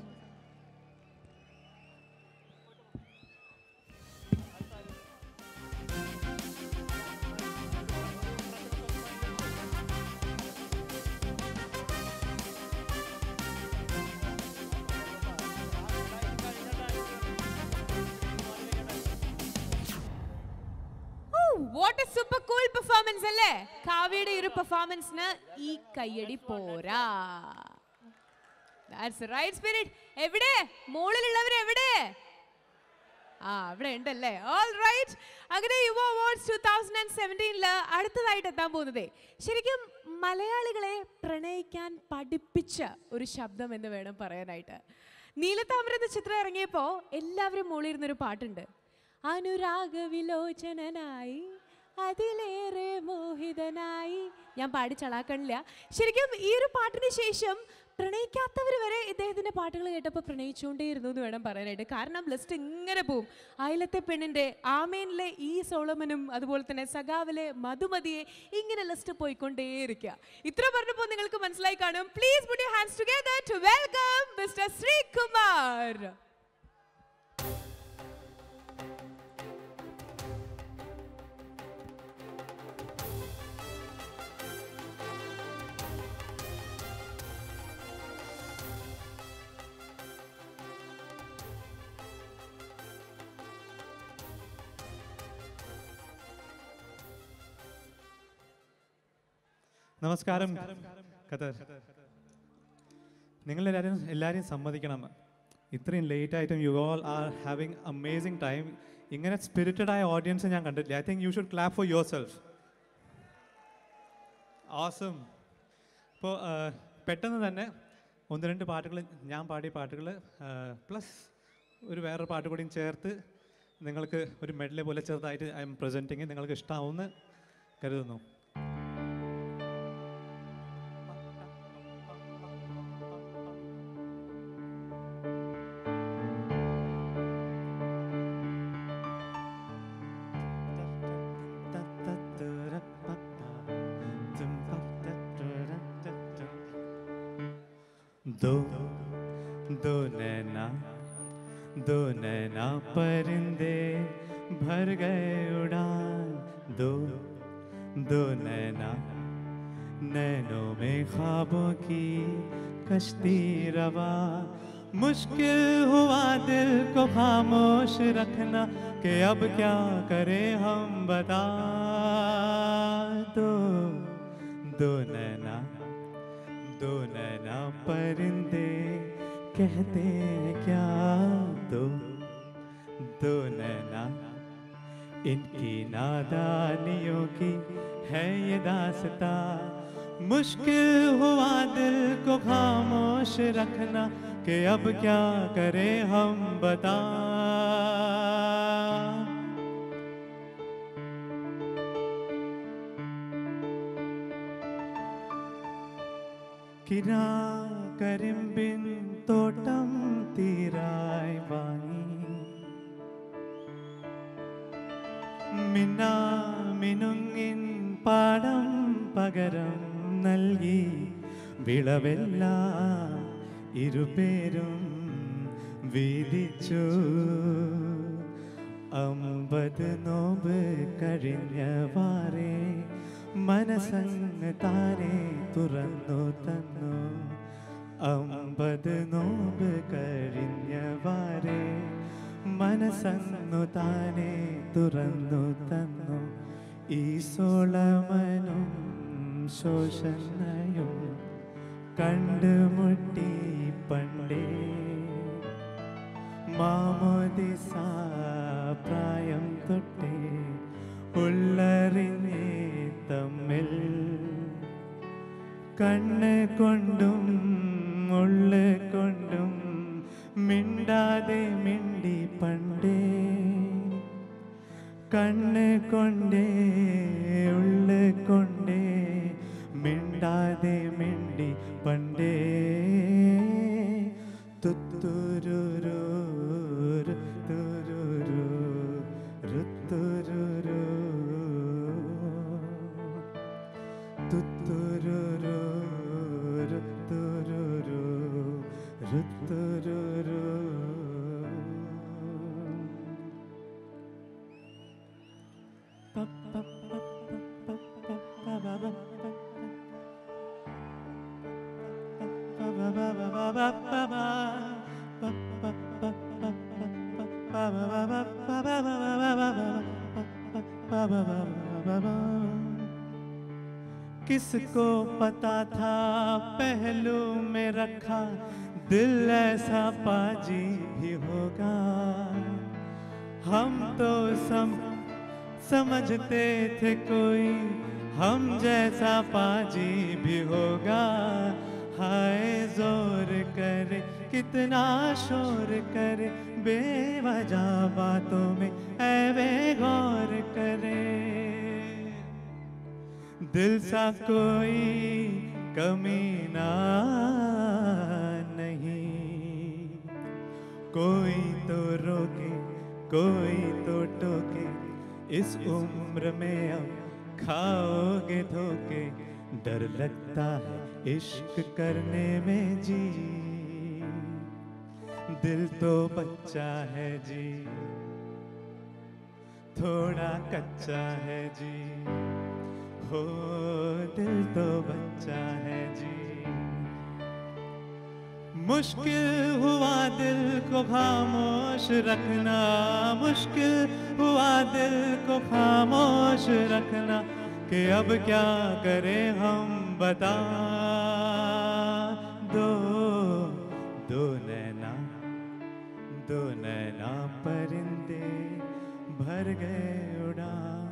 What a super cool performance alle Kaviyude iru performance na ee kayyadi pora. That's the right spirit. എവിടെ മോളിലുള്ളവർ എവിടെ അവിടെ ഉണ്ടല്ലേ. All right. അങ്ങനെ യുവ അവാർഡ്സ് 2017 അടുത്തതായിട്ട് എത്താൻ പോകുന്നത് ശരിക്കും മലയാളികളെ പ്രണയിക്കാൻ പഠിപ്പിച്ച ഒരു ശബ്ദം എന്ന് വേണം പറയാനായിട്ട്. നീലത്താമര എന്ന ചിത്രം ഇറങ്ങിയപ്പോൾ എല്ലാവരും മോളിരുന്നൊരു പാട്ടുണ്ട്. അനുരാഗവിലോചനായി അതിലേറെ മോഹിതനായി. ഞാൻ പാടി ചളാക്കണില്ല. ശരിക്കും ഈ ഒരു പാട്ടിന് ശേഷം പ്രണയിക്കാത്തവർ വരെ ഇദ്ദേഹത്തിൻ്റെ പാട്ടുകൾ കേട്ടപ്പോൾ പ്രണയിച്ചുകൊണ്ടേയിരുന്നു എന്ന് വേണം പറയാനായിട്ട്. കാരണം ലിസ്റ്റ് ഇങ്ങനെ പോവും. അയലത്തെ പെണ്ണിൻ്റെ, ആമേനിലെ ഈ സോളമനും, അതുപോലെ തന്നെ സഖാവിലെ മധുമതിയെ, ഇങ്ങനെ ലിസ്റ്റ് പോയിക്കൊണ്ടേയിരിക്കുക. ഇത്ര പറഞ്ഞപ്പോൾ നിങ്ങൾക്ക് മനസ്സിലായി കാണും. Please put your hands together to welcome mister Sreekumar. നമസ്കാരം ഖത്തർ. നിങ്ങളെല്ലാവരും സമ്മതിക്കണം, ഇത്രയും ലേറ്റ് ആയിട്ടും you all are having amazing time. ഇങ്ങനെ സ്പിരിറ്റഡ് ആയ ഓഡിയൻസ് ഞാൻ കണ്ടിട്ടില്ല. I think you should clap for yourself. Awesome. ഇപ്പോൾ പെട്ടെന്ന് തന്നെ ഒന്ന് രണ്ട് പാട്ടുകൾ, ഞാൻ പാടിയ പാട്ടുകൾ പ്ലസ് ഒരു വേറൊരു പാട്ട് കൂടിയും ചേർത്ത് നിങ്ങൾക്ക് ഒരു മെഡലേ പോലെ ചെറുതായിട്ട് ഐ എം പ്രസൻറ്റിങ്. നിങ്ങൾക്ക് ഇഷ്ടമാവുമെന്ന് കരുതുന്നു. दो नैना परिंदे भर गए उड़ान. दो नैना नैनों में ख्वाबों की कश्ती रवा. मुश्किल हुआ दिल को खामोश रखना कि अब क्या करें हम बता. दो नैना परिंदे कहते हैं क्या. दो नैना इनकी नादानियों की है ये दास्ता. मुश्किल हुआ दिल को खामोश रखना कि अब क्या करें हम बता. किना കരിമ്പിൻ തോട്ടം തീരായി വാങ്ങി. മിന്നാ മിനുങ്ങിൻ പാടം പകരം നൽകി. വിളവെല്ലാം ഇരുപേരും വീതിച്ചു. 50 നോമ്പ് കഴിഞ്ഞവാറേ മനസ്സങ്ങ് താനെ തുറന്നു തന്നു. 50 നോമ്പ് കഴിഞ്ഞവാറേ മനസ്സങ്ങു താനെ തുറന്നു തന്നു ഈ സോളമനും ശോഷണയും കണ്ടുമുട്ടി പണ്ടേ മാമോദിസ പ്രായം തൊട്ടേ ഉള്ളറിഞ്ഞേ തമ്മിൽ കണ്ണ് കൊണ്ടും ഉള്ളു കൊണ്ടും മിണ്ടാതെ മിണ്ടി പണ്ടേ കണ്ണ് കൊണ്ടേ ഉള്ളു കൊണ്ടേ മിണ്ടാതെ മിണ്ടി പണ്ടേ തുത്തുരുരു രുത്തുരുരു രുത്തുരുരു തുത്തുരുരു രുത്തുരുരു രുത്തുരുരു किसको पता था पहलू में रखा दिल ऐसा पाजी भी होगा हम तो समझते थे कोई हम जैसा पाजी भी होगा हाय जोर करे कितना शोर करे बेवजह बातों में ऐवे गौर करे दिल सा कोई कमीना नहीं कोई तो रोके कोई तो टोके इस उम्र में अब खाओगे धोके डर लगता है इश्क करने में जी दिल तो बच्चा है जी थोड़ा कच्चा है जी हो दिल तो बच्चा है जी मुश्किल हुआ दिल को खामोश रखना मुश्किल हुआ दिल को खामोश रखना कि अब क्या करें हम बता दो दो नैना परिंदे भर गए उड़ा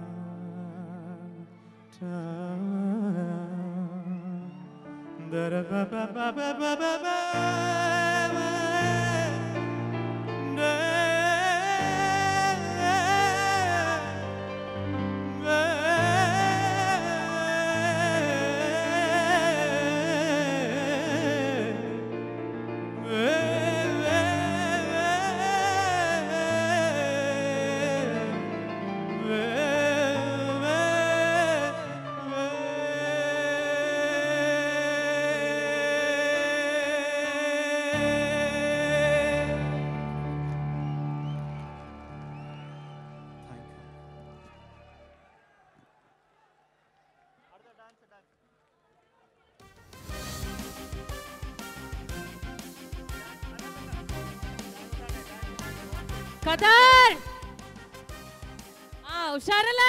दर ba ba ba ba ba ba ba ഖദർ ഉഷാറല്ലേ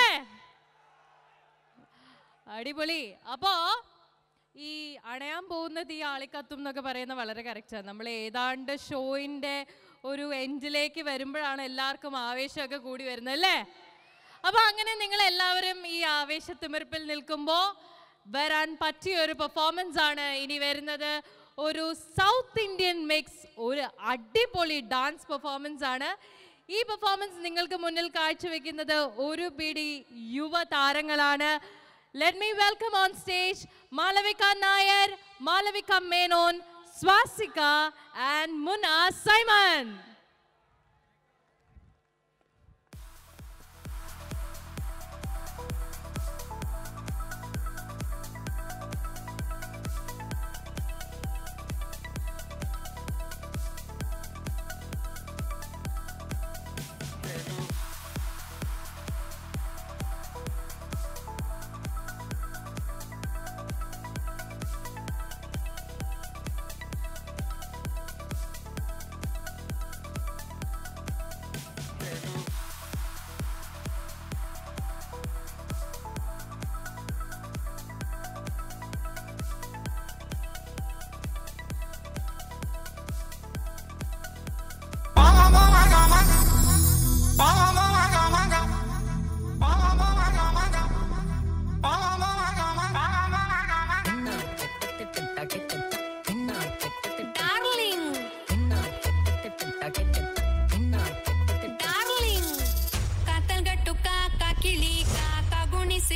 അടിപൊളി അപ്പോ ഈ അണയാൻ പോകുന്നത് ഈ ആളിക്കത്തും എന്നൊക്കെ പറയുന്ന വളരെ കറക്റ്റാണ് നമ്മൾ ഏതാണ്ട് ഷോയിന്റെ ഒരു എൻഡിലേക്ക് വരുമ്പോഴാണ് എല്ലാവർക്കും ആവേശമൊക്കെ കൂടി വരുന്നത് അല്ലേ അപ്പൊ അങ്ങനെ നിങ്ങൾ എല്ലാവരും ഈ ആവേശത്തിമിർപ്പിൽ നിൽക്കുമ്പോൾ വരാൻ പറ്റിയ ഒരു പെർഫോമൻസ് ആണ് ഇനി വരുന്നത് ഒരു സൗത്ത് ഇന്ത്യൻ മിക്സ് ഒരു അടിപൊളി ഡാൻസ് പെർഫോമൻസ് ആണ് ഈ പെർഫോമൻസ് നിങ്ങൾക്ക് മുന്നിൽ കാഴ്ചവെക്കുന്നത് ഒരു പിടി യുവ താരങ്ങളാണ് let me welcome on stage Malavika Nair Malavika Menon Swasika and Muna Simon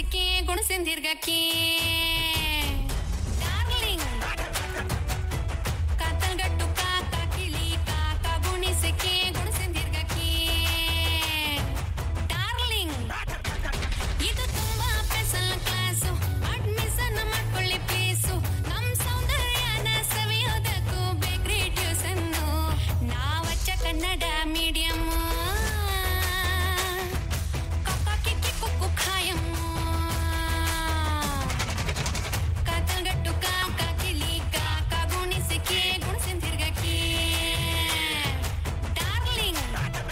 గుణసికే గుణసిందిర్గకే డార్లింగ్ కతల్గట్టు కాక కిలి కాక గుణసికే గుణసిందిర్గకే డార్లింగ్ ಇದು ತುಂಬಾ ಸ್ಪೆಷಲ್ ಕ್ಲಾಸು ಅಡ್ಮಿಷನ್ ಮಾಡ್ಕೊಳ್ಳಿ ಪ್ಲೀಸು ನಮ್ ಸೌಂದರ್ಯನ ಸವಿಯೋದಕ್ಕೂ ಬೇಕ್ರಿ ಟ್ಯೂಷನ್ನು ನಾವಚ್ಚ ಕನ್ನಡ ಮೀಡಿಯಂ ಕತಲ್ಗಟ್ಟು ಕಾಕ ಕಿಲಿ ಕಾಕ ಗುಣಿಸಿಕೆ ಗುಣಸಿಂದಿರ್ಗಕ್ಕೆ ಡಾರ್ಲಿಂಗ್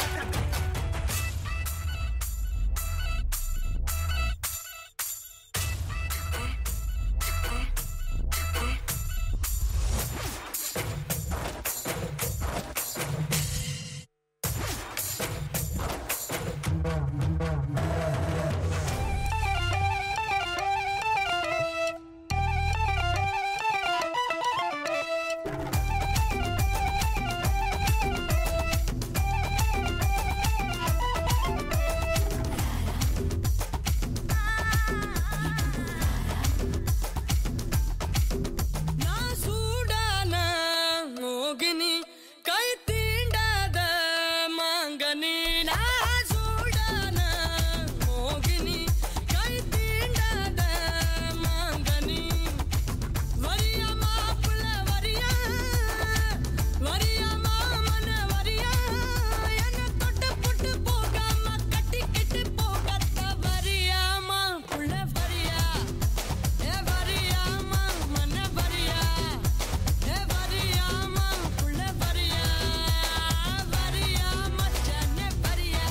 ನಾ ಸೂಡಾನ ಮೋಗಿನಿ ಕೈ ತೀಂಡಾದ ಮಾಂಗನಿ ನಾ ಸೂಡಾನ ಮೋಗಿನಿ ಕೈ ತೀಂಡಾದ ಮಾಂಗನಿ ವರಿಯ ಮಾಪುಲ ವರಿಯ ವರಿಯ ಮಾಮನ ವರಿಯ ಎನ್ನ ತೊಟ್ಟು ಪುಟ್ಟು போகாம கட்டி கிட்டு போகத்த வரியா மாப்புள்ள வரியா ஏ வரியா மாமன வரியா ஏ வரியா மாப்புள்ள வரியா வரியா மச்சானே வரியா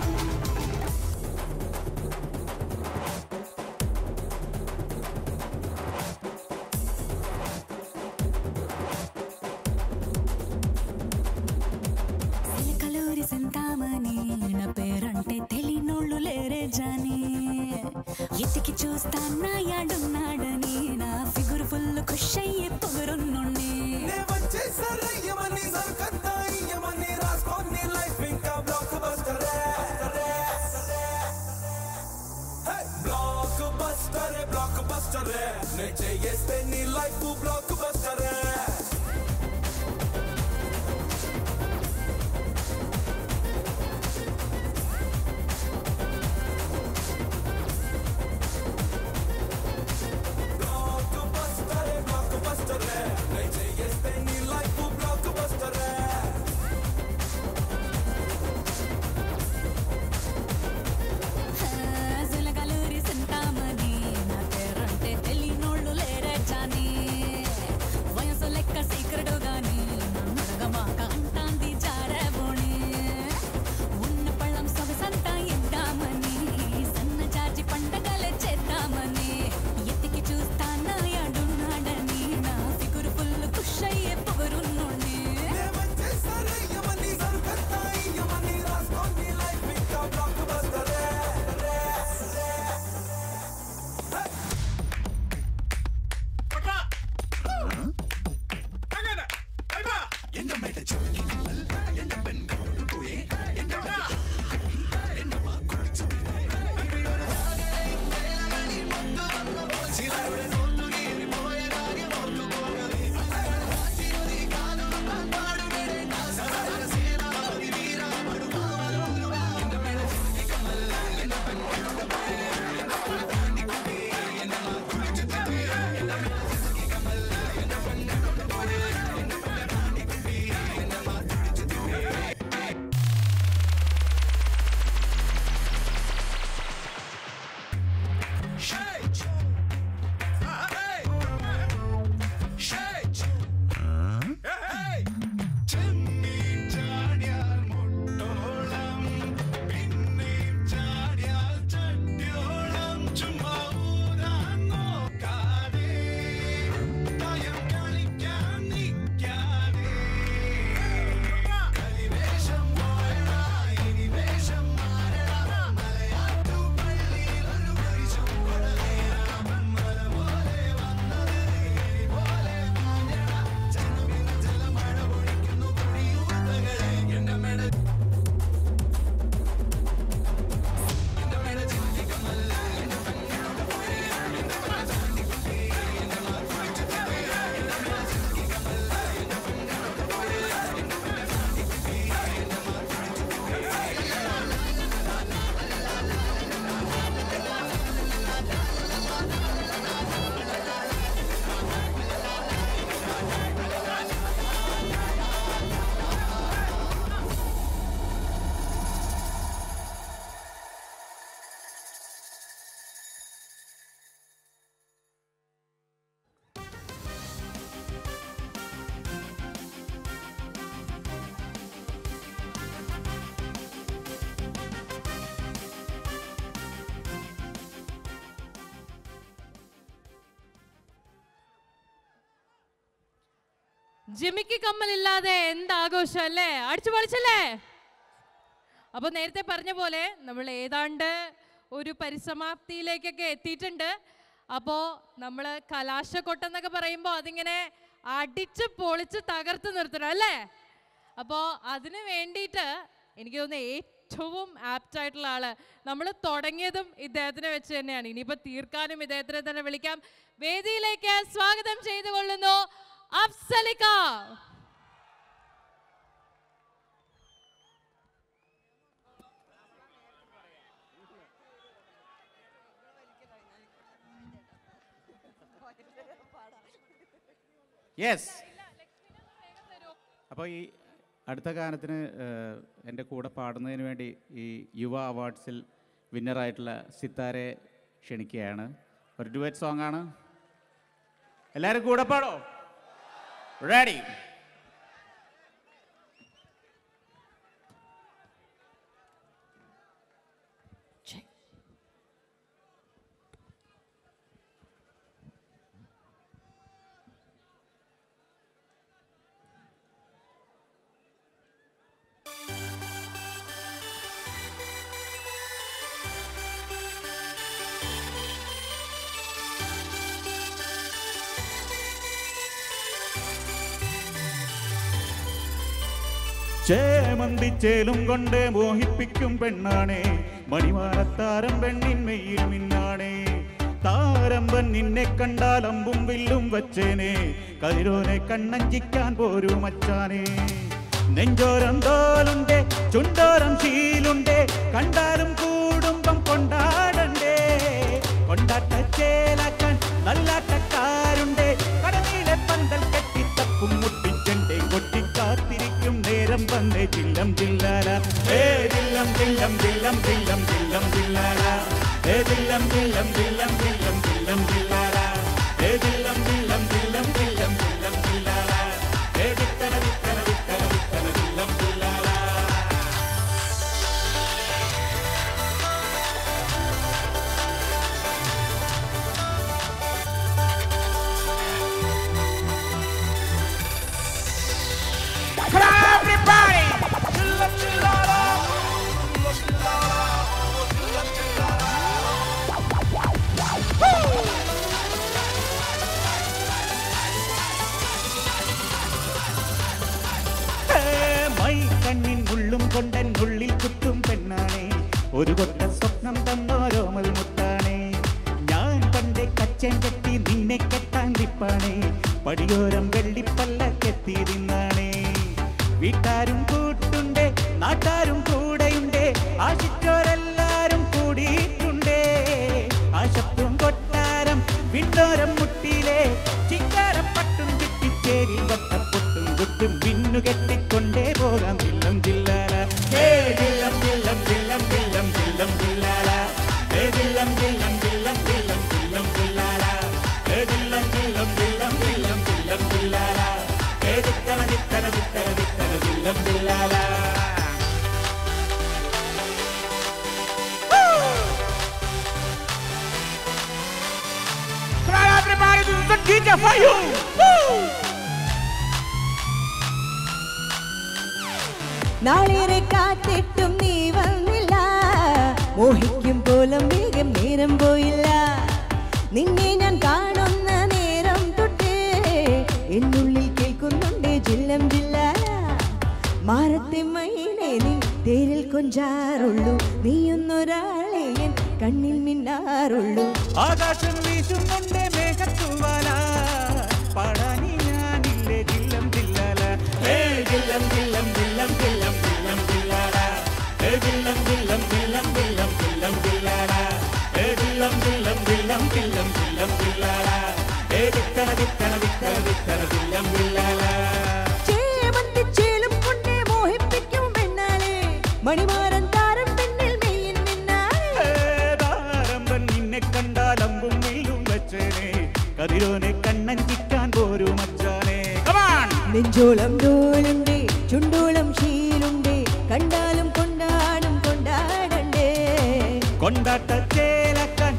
సిలకలూరి సింతామణి నా పేరంటే తెలియనోళ్ళు లేరే జాని ఎతికి చూస్తానా యాడున్నాడని నా ఫిగురు ఫుల్ ఖుష్ అయ్యే పొగరున్నుండి ജിമിക്ക് കമ്മലില്ലാതെ എന്താഘോഷം അല്ലേ? അടിച്ചു പൊളിച്ചല്ലേ? അപ്പൊ നേരത്തെ പറഞ്ഞ പോലെ നമ്മൾ ഏതാണ്ട് ഒരു പരിസമാപ്തിയിലേക്കൊക്കെ എത്തിയിട്ടുണ്ട്. അപ്പോൾ നമ്മൾ കലാശക്കൊട്ടെന്നൊക്കെ പറയുമ്പോൾ അതിങ്ങനെ അടിച്ച് പൊളിച്ച് തകർത്ത് നിർത്തണം അല്ലേ? അപ്പോൾ അതിന് വേണ്ടിയിട്ട് എനിക്ക് തോന്നുന്നു ഏറ്റവും ആപ്റ്റായിട്ടുള്ള ആള്, നമ്മൾ തുടങ്ങിയതും ഇദ്ദേഹത്തിനെ വെച്ച് തന്നെയാണ്, ഇനിയിപ്പോൾ തീർക്കാനും ഇദ്ദേഹത്തിനെ തന്നെ വിളിക്കാം. വേദിയിലേക്ക് സ്വാഗതം ചെയ്തുകൊള്ളുന്നു അഫ്സലിക. യെസ്. അപ്പോൾ ഈ അടുത്ത ഗാനത്തിന് എൻ്റെ കൂടെ പാടുന്നതിന് വേണ്ടി ഈ യുവ അവാർഡ്സിൽ വിന്നറായിട്ടുള്ള സിത്താരെ ക്ഷണിക്കുകയാണ്. ഒരു ഡുവറ്റ് സോങ് ആണ്. എല്ലാവരും കൂടെ പാടോ? റെഡി? ചേമന്തിച്ചേലും കൊണ്ട് മോഹിപ്പിക്കും പെണ്ണാണേ, മണിമാനത്താരം പെണ്ണിന്മയിൽ മിന്നാണേ. താരമ്പൻ നിന്നെ കണ്ടാൽ അമ്പും വില്ലും വച്ചേനെ, കതിരോനെ കണ്ണഞ്ചിക്കാൻ പോരും മച്ചാനെ. നെഞ്ചോരം തോലുണ്ടേ, ചുണ്ടോരം ശീലുണ്ടേ, കണ്ടാലും കുടുംബം കൊണ്ടാടണ്ടേ. കൊണ്ടാട്ട ചേലാക്കാൻ നല്ലാട്ടക്കാരുണ്ടേ, കടലിലെ പന്തൽ കെട്ടി തപ്പും മുട്ടിച്ചെണ്ടേ. കൊട്ടിക്കാത്തിരിക്കും നേരം വന്നേ ചില്ലം ചില്ലാല, ഏ ചില്ലം ചില്ലം ചില്ലം ചില്ലം ചില്ലം ചില്ലാല, ഏ ചില്ലം ചില്ലം ചില്ലം ചില്ലം ചില്ലം ചില്ലാല, ഏ ചില്ലം ചില്ലം ചില്ലം ചില്ലം ചില്ലം ചില്ലാല, ഏ വിത്തന വിത്തന വിത്തന വിത്തന ചില്ലം ചില്ലാല. കണ്ണിൻ ഉള്ളും കൊണ്ടൻ ഉള്ളിൽ കുത്തും പെണ്ണാണേ, ഒരു കൊട്ട സ്വപ്നം തന്നോരോമൽ മുത്താണേ. ഞാൻ പണ്ടേ കച്ചൻ കെട്ടി നിന്നെ കെട്ടാൻ നിപ്പാണേ, പടിയോരം വെള്ളിപ്പല്ല കെത്തി നിന്നാണേ. വീട്ടാരും കൂട്ടുണ്ടേ, നാട്ടാരും കൂടെയുണ്ടേ, ആശിച്ചോരെല്ലാരും കൂടിയിട്ടുണ്ടേ. ആശപ്പും കൊട്ടാരം വിണ്ടോരം മുട്ടിയിലെ ചിങ്കാരപ്പട്ടും കിട്ടിച്ചേരി വട്ടപ്പൊട്ടും കുട്ടും പിന്നു കെട്ടിക്കൊണ്ടേ പോകാം ചില്ലം ചില്ലാല, ഏ ചില്ലം ചില്ലം ചില്ലം ചില്ലം ചില്ലം ചില്ലാല, ഏ ചില്ലം ചില്ലം ചില്ലം ചില്ലം ചില്ലം ചില്ലാല, ഏ ചില്ലം ചില്ലം ചില്ലം ചില്ലം ചില്ലം ചില്ലാല, ഏ ചിത്തന ചിത്തന ചിത്തന ചിത്തന ചില്ലം ചില്ലാല. Everybody do the DJ for you. നാളേറെ കാത്തിട്ടും നീ വന്നില്ല, മോഹിക്കും പോലും വേഗം നേരം പോയില്ല. നിന്നെ ഞാൻ കാണുന്ന നേരം തൊട്ടേ എന്നുള്ളിൽ കേൾക്കുന്നുണ്ട് ജില്ലം ജില്ല. മാറത്തെ മൈനെ നീ തേരിൽ കൊഞ്ചാറുള്ളൂ, നീയൊന്നൊരാളെ എൻ കണ്ണിൽ മിന്നാറുള്ളൂ. ആകാശം വീശുന്നുണ്ട് മേഘത്തൂവാല, പാടാനി ഞാനില്ലേ ജില്ലം ജില്ലാല, ഏ ജില്ലം ജില്ലം ജില്ലം ജില്ലം ജില്ലം ജില്ലാല, ഏ ജില്ലം ജില്ലം ജില്ലം ജില്ലം ജില്ലം ജില്ലാല, ഏ ജില്ലം ജില്ലം ജില്ലം ജില്ലം ജില്ലം ജില്ലാല, ഏ വിത്തന വിത്തന വിത്തന വിത്തന ജില്ലം ജില്ലാല. ചേമന്തിച്ചേലും കൊണ്ടേ മോഹിപ്പിക്കും പെണ്ണാളെ, മണിമാരൻ താരം പെണ്ണിൽ മെയ്യിൻ മിന്നാളെ. താരമ്പൻ നിന്നെ കണ്ടാൽ അമ്പും വില്ലും വച്ചേനെ, കതിരോനെ കണ്ണഞ്ചിക്കാൻ പോരും മച്ചാനെ. നെഞ്ചോളം ഡോലുണ്ടേ, ചുണ്ടോളം ശീലുണ്ടേ, കണ്ടാലും കൊണ്ടാടും കൊണ്ടാടണ്ടേ. കൊണ്ടാട്ട ചേലക്കാൻ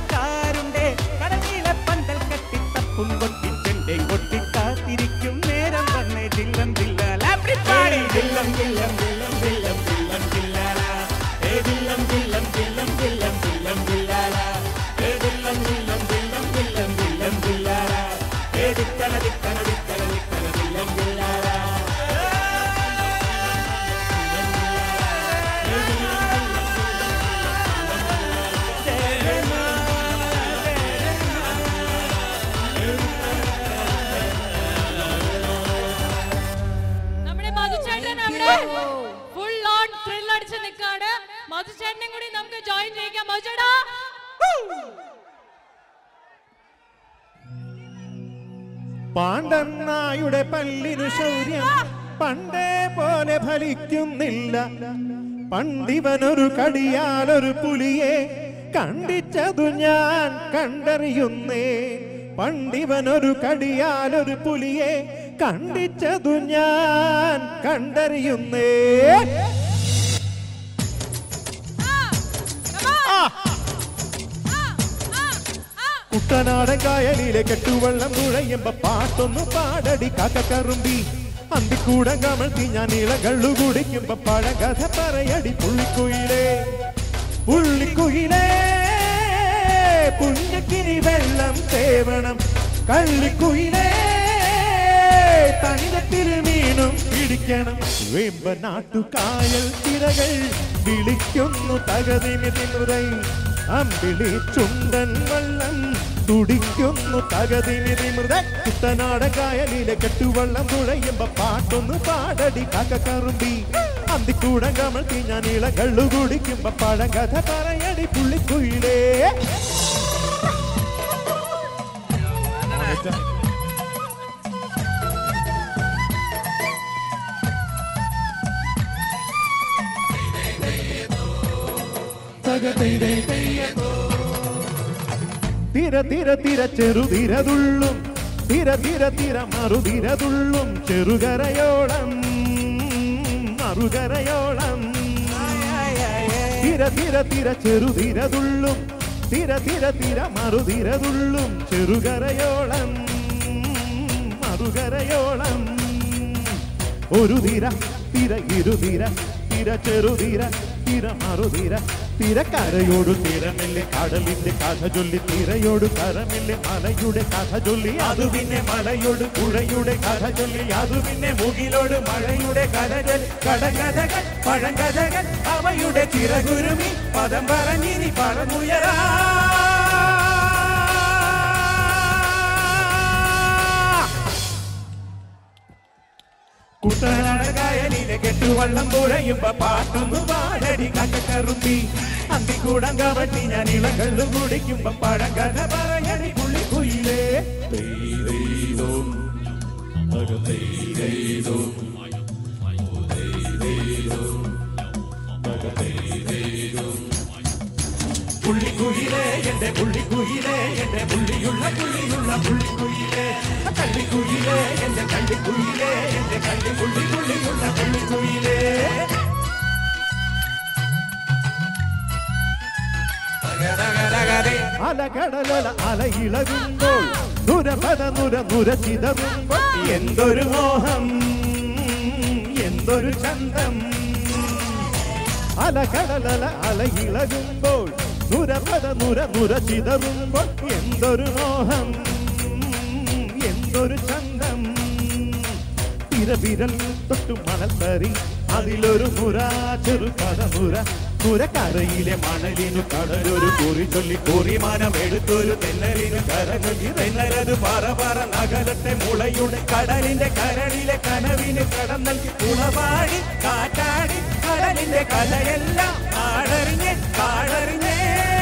നല്ലാട്ടക്കാരുണ്ടേ, കടലിലെ പന്തൽ കെട്ടി തപ്പും കൊട്ടിച്ചെണ്ടേ. കൊട്ടിക്കാത്തിരിക്കും നേരം ദില്ലം ദില്ലം ദില്ലം ദില്ലം ദില്ലം ദില്ലാല ഏ ദില്ലം ദില്ലം ദില്ലം ദില്ലം ദില്ലം ദില്ലാല ഏ ദില്ലം ദില്ലം ദില്ലം ദില്ലം ദില്ലം ദില്ലാല ഏ ദിക്കന ദിക്കന ദിക്കന ദിക്കന ദില്ലം ദില്ലാല ഫുൾ ഓൺ ത്രിൽ അടിച്ച് നിൽക്കാണ്. മധുചേട്ടനെ കൂടി നമുക്ക് ജോയിൻ ചെയ്യിക്കാം. മധുചേട്ടാ പാണ്ഡന്നായുടെ പല്ലിനു ശൗര്യം പണ്ടേ പോലെ ഫലിക്കുന്നില്ല. പണ്ടിവനൊരു കടിയാലൊരു പുലിയെ കണ്ടിച്ചതു ഞാൻ കണ്ടറിയുന്നേ. പണ്ടിവനൊരു കടിയാലൊരു പുലിയെ കണ്ടിച്ചതു ഞാൻ കണ്ടറിയുന്നേ. കുട്ടനാടൻ കായലിലെ കെട്ടുവെള്ളം തുഴയുമ്പോ പാട്ടൊന്നു പാടടി കാക്കക്കറുമ്പി. അന്തിക്കൂടം കമഴ്ത്തി ഞാൻ ഇളകള്ളു കുടിക്കുമ്പോ പഴകഥ പറയടി പുള്ളിക്കുയിലേ. പുള്ളിക്കുയിലേ പുണ്യക്കിനി വെള്ളം തേവണം. കള്ളിക്കുയിലേ തണിതത്തിൽ മീനും പിടിക്കണം. വേമ്പനാട്ടുകായൽ തിരകൾ വിളിക്കുന്നു തകതിമിതിമുറൈ. അമ്പിളി ചുണ്ടൻ വള്ളം തുടിക്കുന്നു തകതിമിതിമുറ. കുട്ടനാടൻ കായലിലെ കെട്ടുവള്ളം തുഴയുമ്പോ പാട്ടൊന്നു പാടടി കാക്കക്കറുമ്പി. അന്തിക്കൂടം കമഴ്ത്തി ഞാൻ ഇളകള്ളു കുടിക്കുമ്പോ പഴങ്കഥ പറയടി പുള്ളിക്കുയിലേ. തിര തിര തിര ചെറുതിരതുള്ളും തിര തിര തിര മറുതിരതുള്ളും ചെറുകരയോളം മറുകരയോളം. തിര തിര തിര ചെറുതിരതുള്ളും തിര തിര തിര മറുതിരതുള്ളും ചെറുകരയോളം മറുകരയോളം. ഒരു തിര തിര ഇരുതിര തിര ചെറുതിര തിര മറുതിര തിരക്കരയോടു തിരമില്ലേ കടലിന്റെ കഥ ചൊല്ലി. തിരയോട് കരമില്ലേ മലയുടെ കഥ ചൊല്ലി. അതു പിന്നെ മലയോട് പുഴയുടെ കഥ ചൊല്ലി. അതു പിന്നെ മുകിലോട് മഴയുടെ കഥ ചൊല്ലി. കടകഥകൾ പഴങ്കഥകൾ അവയുടെ ചിറകുരുമി പദം പറഞ്ഞിനി പറന്നുയരാ. കുട്ടനാടൻ കായലിലെ കെട്ടുവള്ളം തുഴയുമ്പോ പാട്ടൊന്നു പാടടി കാക്കക്കറുമ്പി. അന്തിക്കൂടം കമഴ്ത്തി ഞാൻ ഇളകള്ളു കുടിക്കുമ്പോ പഴങ്കഥ പറയടി പുള്ളിക്കുയിലേ. പുള്ളിക്കുയിലേ എന്റെ പുള്ളിക്കുയിലേ എന്റെ പുള്ളിയുള്ള പുള്ളിയുള്ള പുള്ളിക്കുയിലേ. കള്ളിക്കുയിലേ എന്റെ കള്ളിക്കുയിലേ എന്റെ കള്ളി പുള്ളി പുള്ളിയുള്ള പുള്ളിക്കുയിലേ. അലകടലല അലയിളകുമ്പോൾ നുരപദ നുര നുര ചിതറുമ്പോൾ എന്തൊരു മോഹം എന്തൊരു ചന്തം. അലകടലല അലയിളകുമ്പോൾ നുരപദ നുര നുര ചിതറുമ്പോൾ എന്തൊരു മോഹം എന്തൊരു ചന്തം. തിരവിരൽ തൊട്ടു മണൽത്തറി അതിലൊരു മുര ചെറുകഥ മുര. പുരക്കരയിലെ മണലിനു കടലൊരു കുറി ചൊല്ലി കുറിമാനം എടുത്തൊരു തെന്നലിനു കരഞ്ഞൊല്ലി. തെന്നലത് പറ പറ നഗരത്തെ മുളയുടെ കടലിന്റെ കരളിലെ കനവിന് കടം നൽകി. ഉളവാടി കാറ്റാടി കടലിന്റെ കലയെല്ലാം കാടറിഞ്ഞേ കാടറിഞ്ഞേ.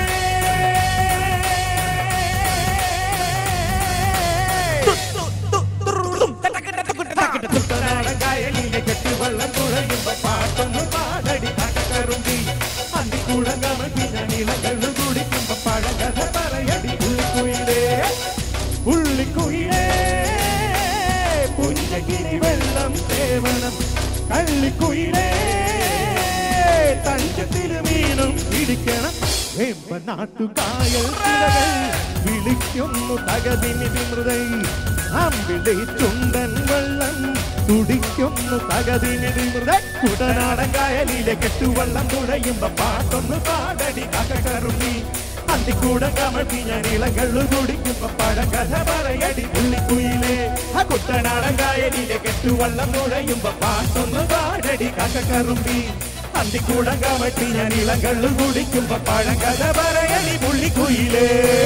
കുട്ടനാടൻ കായലിലെ കെട്ടുവള്ളം തുഴയുമ്പോ പാട്ടൊന്നു പാടടി കാക്കക്കറുമ്പി. അന്തിക്കൂടം കമഴ്ത്തി ഞാൻ ഇളകള്ളു കുടിക്കുമ്പോ പഴങ്കഥ പറയടി പുള്ളിക്കുയിലേ. പുള്ളിക്കുയിലേ പുഞ്ചകിരി വെള്ളം തേവണം. കള്ളിക്കുയിലേ തഞ്ചത്തിൽ മീനും പിടിക്കണം. വേമ്പനാട്ടുകായൽ തിരകൾ വിളിക്കുന്നു തകതിമിതിമൃതൈ. അമ്പിളി ചുണ്ടൻ വെള്ളം തുടിക്കുന്നു തകതിനിടെ കുടനാടൻ കായലിലെ കെട്ടുവള്ളം തുഴയുമ്പോ പാട്ടൊന്ന് പാടടി കകകറുമ്പി അന്തിക്കൂടം കമഴ്ത്തി ഞാൻ ഇളകള്ളു കുടിക്കുമ്പോ പഴങ്കഥ പറയടി പുള്ളിക്കുയിലേ കുട്ടനാടൻ കായലിലെ കെട്ടുവള്ളം തുഴയുമ്പോ പാട്ടൊന്ന് പാടടി കകകറുമ്പി അന്തിക്കൂടം കമഴ്ത്തി ഞാൻ ഇളകള്ളു കുടിക്കുമ്പോ പഴങ്കഥ പറയടി പുള്ളിക്കുയിലേ.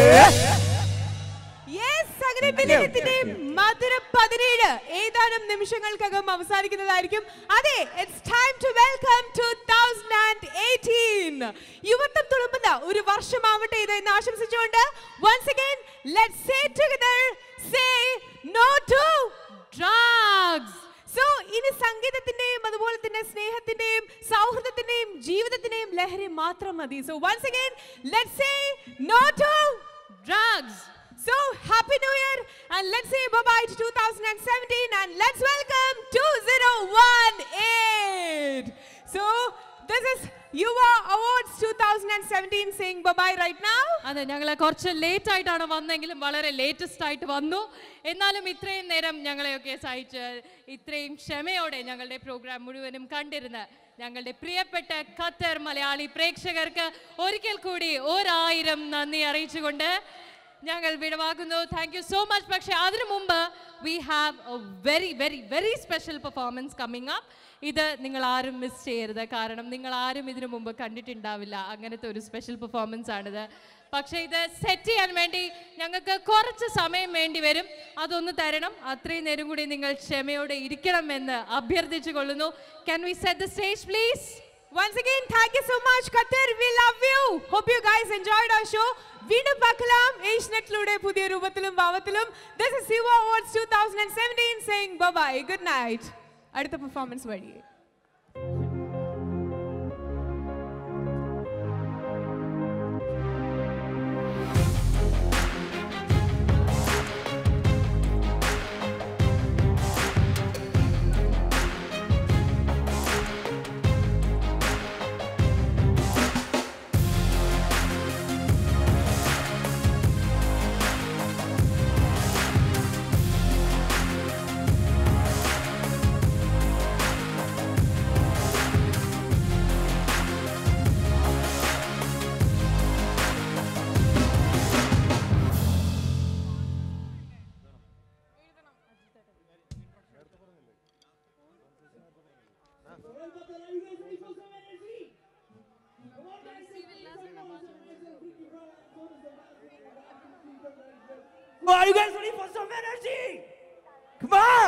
മധുര 17 ഏതാനും നിമിഷങ്ങൾക്കകം അവസാനിക്കുന്നതായിരിക്കും. അതെ, it's time to welcome 2018. യുവത്വം തുളുമ്പുന്ന ഒരു വർഷമാവട്ടെ ഇത് എന്ന് ആശംസിച്ചുകൊണ്ട് once again let's say together, say no to drugs. So ഇനി സംഗീതത്തിന്റെയും അതുപോലെ തന്നെ സ്നേഹത്തിന്റെയും സൗഹൃദത്തിന്റെയും ജീവിതത്തിന്റെയും ലഹരി മാത്രം മതി. So once again let's say no to drugs. So happy new year and let's say bye bye to 2017 and let's welcome 2018. So this is Yuva Awards 2017 saying bye bye right now. അതെ, ഞങ്ങൾ കുറച്ച് late ആയിട്ടാണ് വന്നെങ്കിലും വളരെ latest ആയിട്ട് വന്നു. എന്നാലും ഇത്രയും നേരം ഞങ്ങളെയൊക്കെ സഹിച്ച് ഇത്രയും ക്ഷമയോടെ ഞങ്ങളുടെ പ്രോഗ്രാം മുഴുവനും കണ്ടിരുന്ന ഞങ്ങളുടെ പ്രിയപ്പെട്ട ഖത്തർ മലയാളി പ്രേക്ഷകർക്ക് ഒരിക്കൽ കൂടി 1000 നന്ദി അറിയിച്ചുകൊണ്ട് ഞങ്ങൾ വിടവാകുന്നു. Thank you so much. പക്ഷേ അതിനു മുമ്പ് we have a very very very special performance coming up. ഇത് നിങ്ങൾ ആരും മിസ് ചെയ്യരുത്. കാരണം നിങ്ങൾ ആരും ഇതിനു മുമ്പ് കണ്ടിട്ടുണ്ടാവില്ല. അങ്ങനത്തെ ഒരു സ്പെഷ്യൽ പെർഫോമൻസ് ആണിത്. പക്ഷേ ഇത് സെറ്റ് ചെയ്യാൻ വേണ്ടി ഞങ്ങൾക്ക് കുറച്ച് സമയം വേണ്ടി വരും. അതൊന്ന് തരണം. അത്രയും നേരം കൂടി നിങ്ങൾ ക്ഷമയോടെ ഇരിക്കണമെന്ന് അഭ്യർത്ഥിച്ചു കൊള്ളുന്നു. Can we set the stage please? Once again, thank you so much, Qatar. We love you. Hope you guys enjoyed our show. വീണ്ടും പാക്കലാം ഏഷ്യനെറ്റിലൂടെ പുതിയ രൂപത്തിലും ഭാവത്തിലും. This is Yuva Awards 2017 saying bye bye. Good night. അടുത്ത performance വഴി Are you guys ready for some energy? Come on!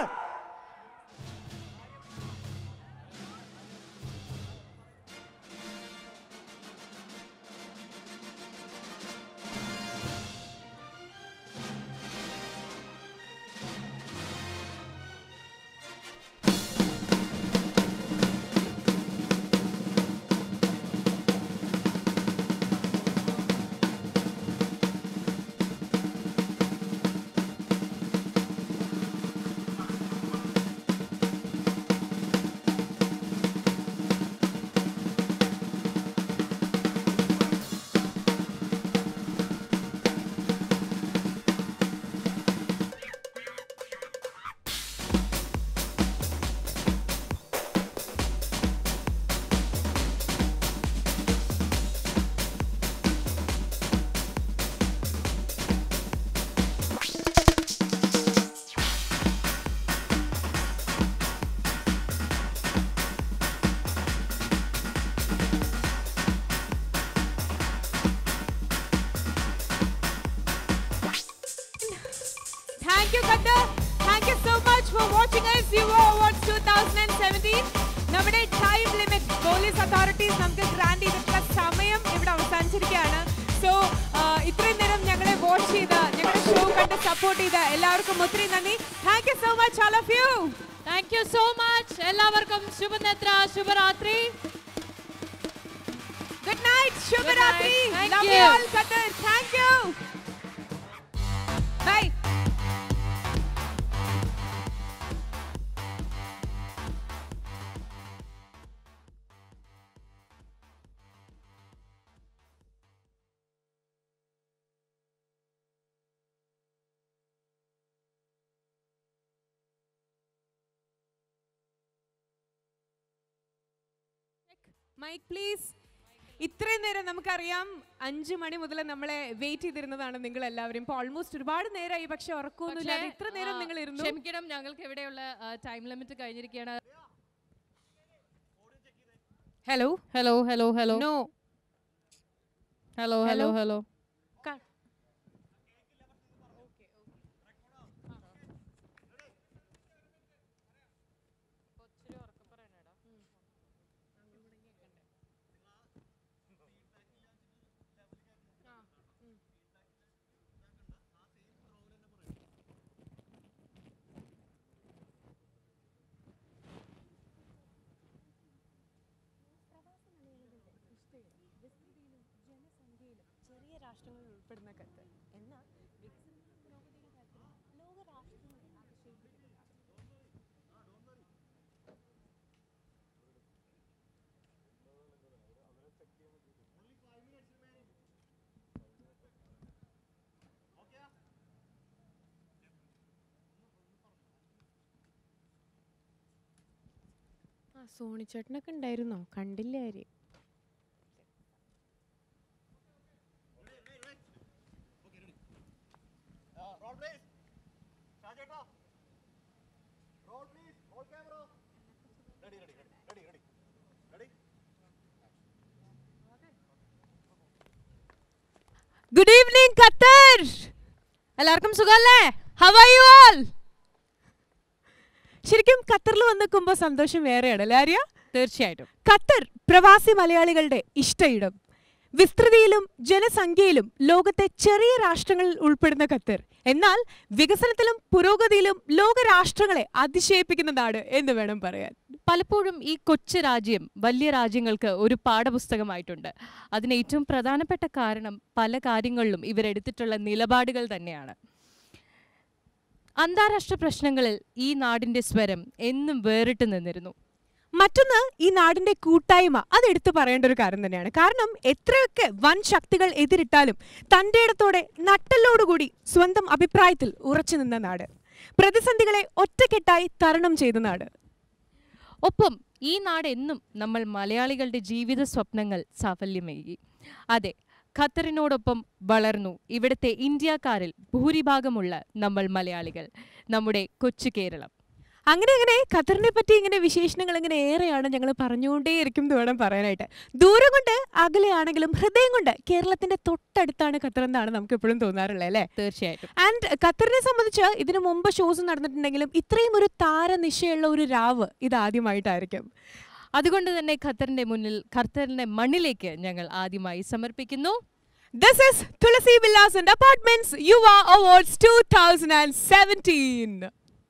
Thank you so much for watching us. Yuva Awards 2017. നമ്മുടെ time limit police authorities നമുക്ക് grant ചെയ്തിട്ടുള്ള സമയം ഇവിടെ അവസാനിച്ചിരിക്കുകയാണ്. So ഇത്രയും നേരം ഞങ്ങളെ വാച്ച് ചെയ്ത് ഞങ്ങളുടെ ഷോ കണ്ട് സപ്പോർട്ട് ചെയ്ത എല്ലാവർക്കും ഒത്തിരി നന്ദി. Thank you so much all of you. Thank you so much. എല്ലാവർക്കും ശുഭനിദ്ര, ശുഭരാത്രി. Good night, ശുഭരാത്രി. Love you all, Qatar. Thank you. Bye. Mike please. ഇത്രയും നേരം നമുക്കറിയാം 5 മണി മുതൽ നമ്മളെ വെയിറ്റ് ചെയ്തിരുന്നതാണ് നിങ്ങൾ എല്ലാവരും. ഇപ്പോൾ ഓൾമോസ്റ്റ് ഒരുപാട് നേരമായി, പക്ഷെ ഉറക്കമൊന്നുമില്ല. ഇത്ര നേരം നിങ്ങൾ ഇരുന്നു. ക്ഷമിക്കണം, ഞങ്ങൾക്ക് ഇവിടെയുള്ള ടൈം ലിമിറ്റ് കഴിഞ്ഞിരിക്കുകയാണ്. Hello hello hello hello no hello hello hello ചെറിയ രാഷ്ട്രങ്ങളിൽ ഉൾപ്പെടുന്ന ഖത്തർ എന്നാൽ വികസനത്തിലും പുരോഗതിയുടെ കാര്യത്തിൽ ലോക രാഷ്ട്രങ്ങളെ അതിശയിപ്പിക്കുന്നു. സോണിച്ചേട്ടനൊക്കെ ഉണ്ടായിരുന്നോ? കണ്ടില്ല ആരെയും. Good evening, Qatar. എല്ലാവർക്കും സുഖമല്ലേ? How are you all? ശരിക്കും ഖത്തറിൽ വന്ന് നിൽക്കുമ്പോൾ സന്തോഷം വേറെയാണ് അല്ലേ ആര്യ? തീർച്ചയായിട്ടും. ഖത്തർ പ്രവാസി മലയാളികളുടെ ഇഷ്ടയിടം. വിസ്തൃതിയിലും ജനസംഖ്യയിലും ലോകത്തെ ചെറിയ രാഷ്ട്രങ്ങളിൽ ഉൾപ്പെടുന്ന ഖത്തർ എന്നാൽ വികസനത്തിലും പുരോഗതിയിലും ലോകരാഷ്ട്രങ്ങളെ അതിശയിപ്പിക്കുന്ന നാട് എന്ന് വേണം പറയാൻ. പലപ്പോഴും ഈ കൊച്ചു രാജ്യം വലിയ രാജ്യങ്ങൾക്ക് ഒരു പാഠപുസ്തകമായിട്ടുണ്ട്. അതിന് ഏറ്റവും പ്രധാനപ്പെട്ട കാരണം പല കാര്യങ്ങളിലും ഇവരെടുത്തിട്ടുള്ള നിലപാടുകൾ തന്നെയാണ്. അന്താരാഷ്ട്ര പ്രശ്നങ്ങളിൽ ഈ നാടിന്റെ സ്വരം എന്നും വേറിട്ട് നിന്നിരുന്നു. മറ്റൊന്ന് ഈ നാടിന്റെ കൂട്ടായ്മ. അത് എടുത്തു പറയേണ്ട ഒരു കാര്യം തന്നെയാണ്. കാരണം എത്രയൊക്കെ വൻ ശക്തികൾ എതിരിട്ടാലും തൻ്റെ ഇടത്തോടെ നട്ടലോടുകൂടി സ്വന്തം അഭിപ്രായത്തിൽ ഉറച്ചു നിന്ന നാട്, പ്രതിസന്ധികളെ ഒറ്റക്കെട്ടായി തരണം ചെയ്ത നാട്. ഒപ്പം ഈ നാട് എന്നും നമ്മൾ മലയാളികളുടെ ജീവിത സ്വപ്നങ്ങൾ സാഫല്യമേകി. അതെ, ഖത്തറിനോടൊപ്പം വളർന്നു ഇവിടുത്തെ ഇന്ത്യക്കാരിൽ ഭൂരിഭാഗമുള്ള നമ്മൾ മലയാളികൾ, നമ്മുടെ കൊച്ചു കേരളം. അങ്ങനെ ഖത്തറിനെ പറ്റി ഇങ്ങനെ വിശേഷണങ്ങൾ ഇങ്ങനെ ഏറെയാണ്. ഞങ്ങൾ പറഞ്ഞുകൊണ്ടേയിരിക്കും എന്ന് വേണം പറയാനായിട്ട്. ദൂരം കൊണ്ട് അകലെയാണെങ്കിലും ഹൃദയം കൊണ്ട് കേരളത്തിന്റെ തൊട്ടടുത്താണ് ഖത്തർ എന്നാണ് നമുക്ക് എപ്പോഴും തോന്നാറുള്ളത് അല്ലേ? തീർച്ചയായിട്ടും. ആൻഡ് ഖത്തറിനെ സംബന്ധിച്ച് ഇതിനു മുമ്പ് ഷോസ് നടന്നിട്ടുണ്ടെങ്കിലും ഇത്രയും ഒരു താരനിശയുള്ള ഒരു രാവ് ഇതാദ്യമായിട്ടായിരിക്കും. അതുകൊണ്ട് തന്നെ ഖത്തറിന്റെ മണ്ണിലേക്ക് ഞങ്ങൾ ആദ്യമായി സമർപ്പിക്കുന്നു. This is Tulasi Villas and Apartments Yuva Awards 2017.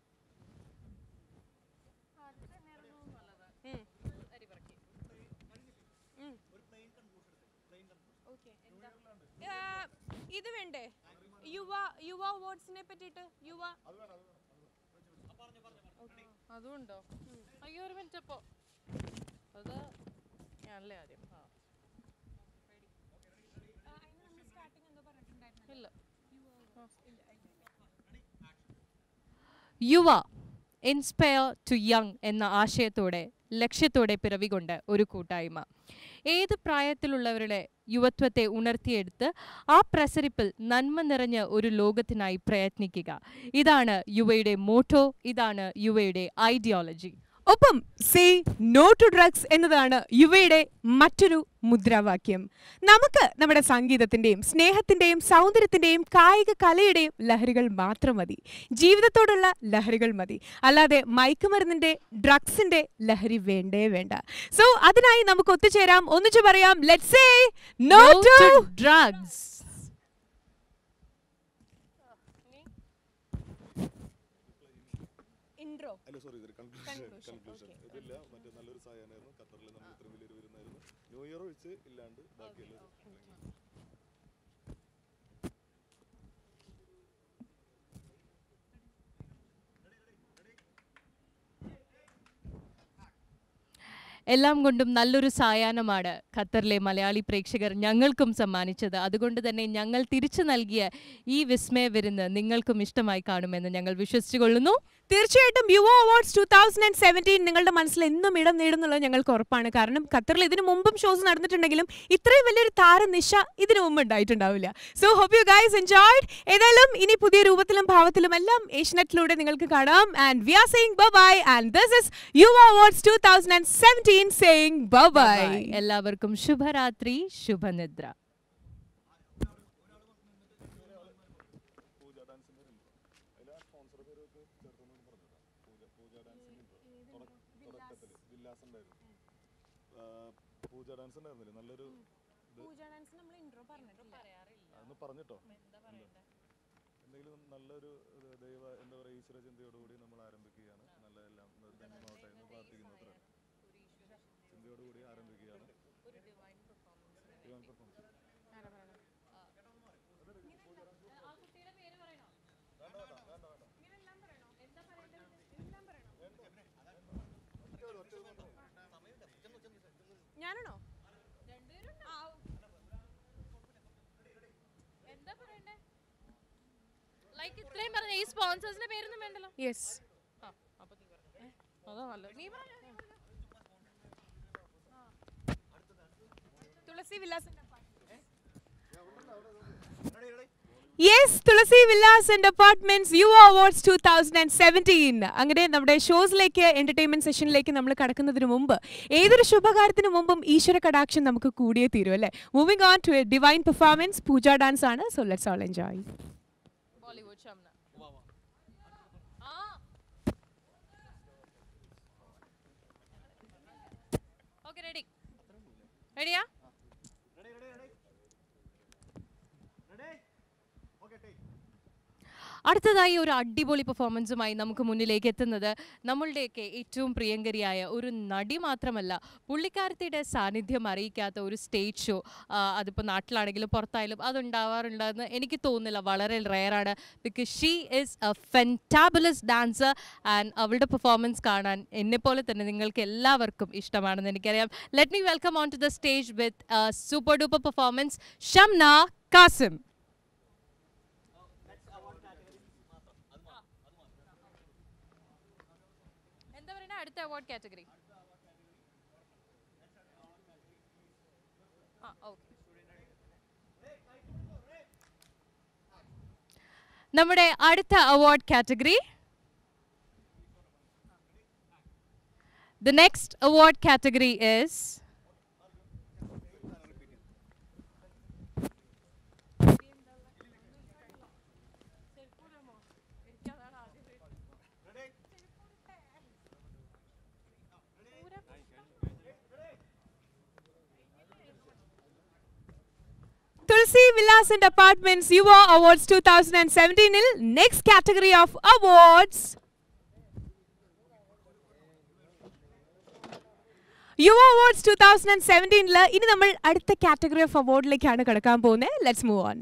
ഇത് വേണ്ടേ യുവ അവാർഡ്സിനെ പറ്റിയിട്ട്? യുവ അതുണ്ടോ? അയ്യോ ഒരു മിനിറ്റ്. അപ്പോ അത് ഞാനല്ലേ ആദ്യം. ഇല്ല, യുവ ഇൻസ്പയർ ടു യങ് എന്ന ആശയത്തോടെ ലക്ഷ്യത്തോടെ പിറവികൊണ്ട് ഒരു കൂട്ടായ്മ. ഏത് പ്രായത്തിലുള്ളവരുടെ യുവത്വത്തെ ഉണർത്തിയെടുത്ത് ആ പ്രസരിപ്പിൽ നന്മ നിറഞ്ഞ ഒരു ലോകത്തിനായി പ്രയത്നിക്കുക. ഇതാണ് യുവയുടെ മോട്ടോ, ഇതാണ് യുവയുടെ ഐഡിയോളജി. ഒപ്പം സേ നോ ടു ഡ്രഗ്സ് എന്നതാണ് യുവയുടെ മറ്റൊരു മുദ്രാവാക്യം. നമുക്ക് നമ്മുടെ സംഗീതത്തിന്റെയും സ്നേഹത്തിന്റെയും സൗന്ദര്യത്തിന്റെയും കായിക കലയുടെയും ലഹരികൾ മാത്രം മതി. ജീവിതത്തോടുള്ള ലഹരികൾ മതി, അല്ലാതെ മയക്കുമരുന്നിന്റെ ഡ്രഗ്സിന്റെ ലഹരി വേണ്ടേ വേണ്ട. സോ അതിനായി നമുക്ക് ഒത്തുചേരാം, ഒന്നിച്ചു പറയാം, let's say no to drugs. എല്ലാം കൊണ്ടും നല്ലൊരു സായാഹ്നമാണ് ഖത്തറിലെ മലയാളി പ്രേക്ഷകർ ഞങ്ങൾക്കും സമ്മാനിച്ചത്. അതുകൊണ്ട് തന്നെ ഞങ്ങൾ തിരിച്ചു നൽകിയ ഈ വിസ്മയ വിരുന്ന് നിങ്ങൾക്കും ഇഷ്ടമായി കാണുമെന്ന് ഞങ്ങൾ വിശ്വസിച്ചുകൊള്ളുന്നു. തീർച്ചയായിട്ടും യുവ അവാർഡ്സ് 2017 നിങ്ങളുടെ മനസ്സിൽ എന്നും ഇടം നേടുന്നുള്ളത് ഞങ്ങൾക്ക് ഉറപ്പാണ്. കാരണം ഖത്തറിൽ ഇതിനു മുമ്പും ഷോസ് നടന്നിട്ടുണ്ടെങ്കിലും ഇത്രയും വലിയൊരു താരനിശ ഇതിനു മുമ്പ് ഉണ്ടായിട്ടുണ്ടാവില്ല. So hope you guys enjoyed. ഏതായാലും ഇനി പുതിയ രൂപത്തിലും ഭാവത്തിലും എല്ലാം ഏഷ്യനെറ്റിലൂടെ നിങ്ങൾക്ക് കാണാം. And we are saying bye and this is Yuva awards 2017 saying bye. എല്ലാവർക്കും ശുഭരാത്രി, ശുഭനിദ്ര. പൂജ ഡാൻസ് ഉണ്ടായിരുന്നില്ലേ നല്ലൊരു അതൊന്ന് പറഞ്ഞിട്ടോ എന്തെങ്കിലും നല്ലൊരു ദൈവ എന്താ പറയുക ഈശ്വര ചിന്തയോടുകൂടി നമ്മൾ ആരംഭിക്കുകയാണ്. നല്ല എല്ലാം ധന്യമാവട്ടെ എന്ന് പ്രാർത്ഥിക്കുന്നു. അത്ര ചിന്തയോടുകൂടി ആരംഭിക്കുകയാണ്. ഡിവൈൻ പെർഫോമൻസ് ഞാനാണോ? ലൈക്ക് ഇത്രയും പറഞ്ഞ ഈ സ്പോൺസേഴ്സിന്റെ പേരൊന്നും വേണ്ടല്ലോ. യെസ്. അതാ നല്ലത്. നീ Tulasi villas yes, Tulasi villas and apartments Yuva awards 2017. അങ്ങനെ നമ്മുടെ ഷോസിലേക്ക് എന്റർടൈൻമെന്റ് സെഷനിലേക്ക് നമ്മൾ കടക്കുന്നതിന് മുമ്പ് ഏതൊരു ശുഭകാര്യത്തിന് മുമ്പും ഈശ്വര കടാക്ഷം നമുക്ക് കൂടിയേ തീരും അല്ലേ. Moving on to a divine performance. Pooja dance ആണ്. So let's all enjoy. Bollywood Shamna. Okay, ready? റെഡിയാ? അടുത്തതായി ഒരു അടിപൊളി പെർഫോമൻസുമായി നമുക്ക് മുന്നിലേക്ക് എത്തുന്നത് നമ്മളുടെയൊക്കെ ഏറ്റവും പ്രിയങ്കരിയായ ഒരു നടി മാത്രമല്ല, പുള്ളിക്കാരത്തിയുടെ സാന്നിധ്യം അറിയിക്കാത്ത ഒരു സ്റ്റേജ് ഷോ അതിപ്പോൾ നാട്ടിലാണെങ്കിലും പുറത്തായാലും അതുണ്ടാവാറുണ്ടെന്ന് എനിക്ക് തോന്നുന്നില്ല. വളരെ റെയറാണ്. Because she is a fantabulous dancer and അവളുടെ പെർഫോമൻസ് കാണാൻ എന്നെപ്പോലെ തന്നെ നിങ്ങൾക്ക് എല്ലാവർക്കും ഇഷ്ടമാണെന്ന് എനിക്കറിയാം. Let me welcome on to the stage with super duper performance Shamna Kasim. അടുത്ത അവാർഡ് കാറ്റഗറി നമ്മുടെ അടുത്ത award category the next award category is Tulsi Villas and Apartments Yuva Awards 2017 il next category of awards Yuva Awards 2017 la ini nammal adutha category of award lekkaanu kadakkan povune. Let's move on.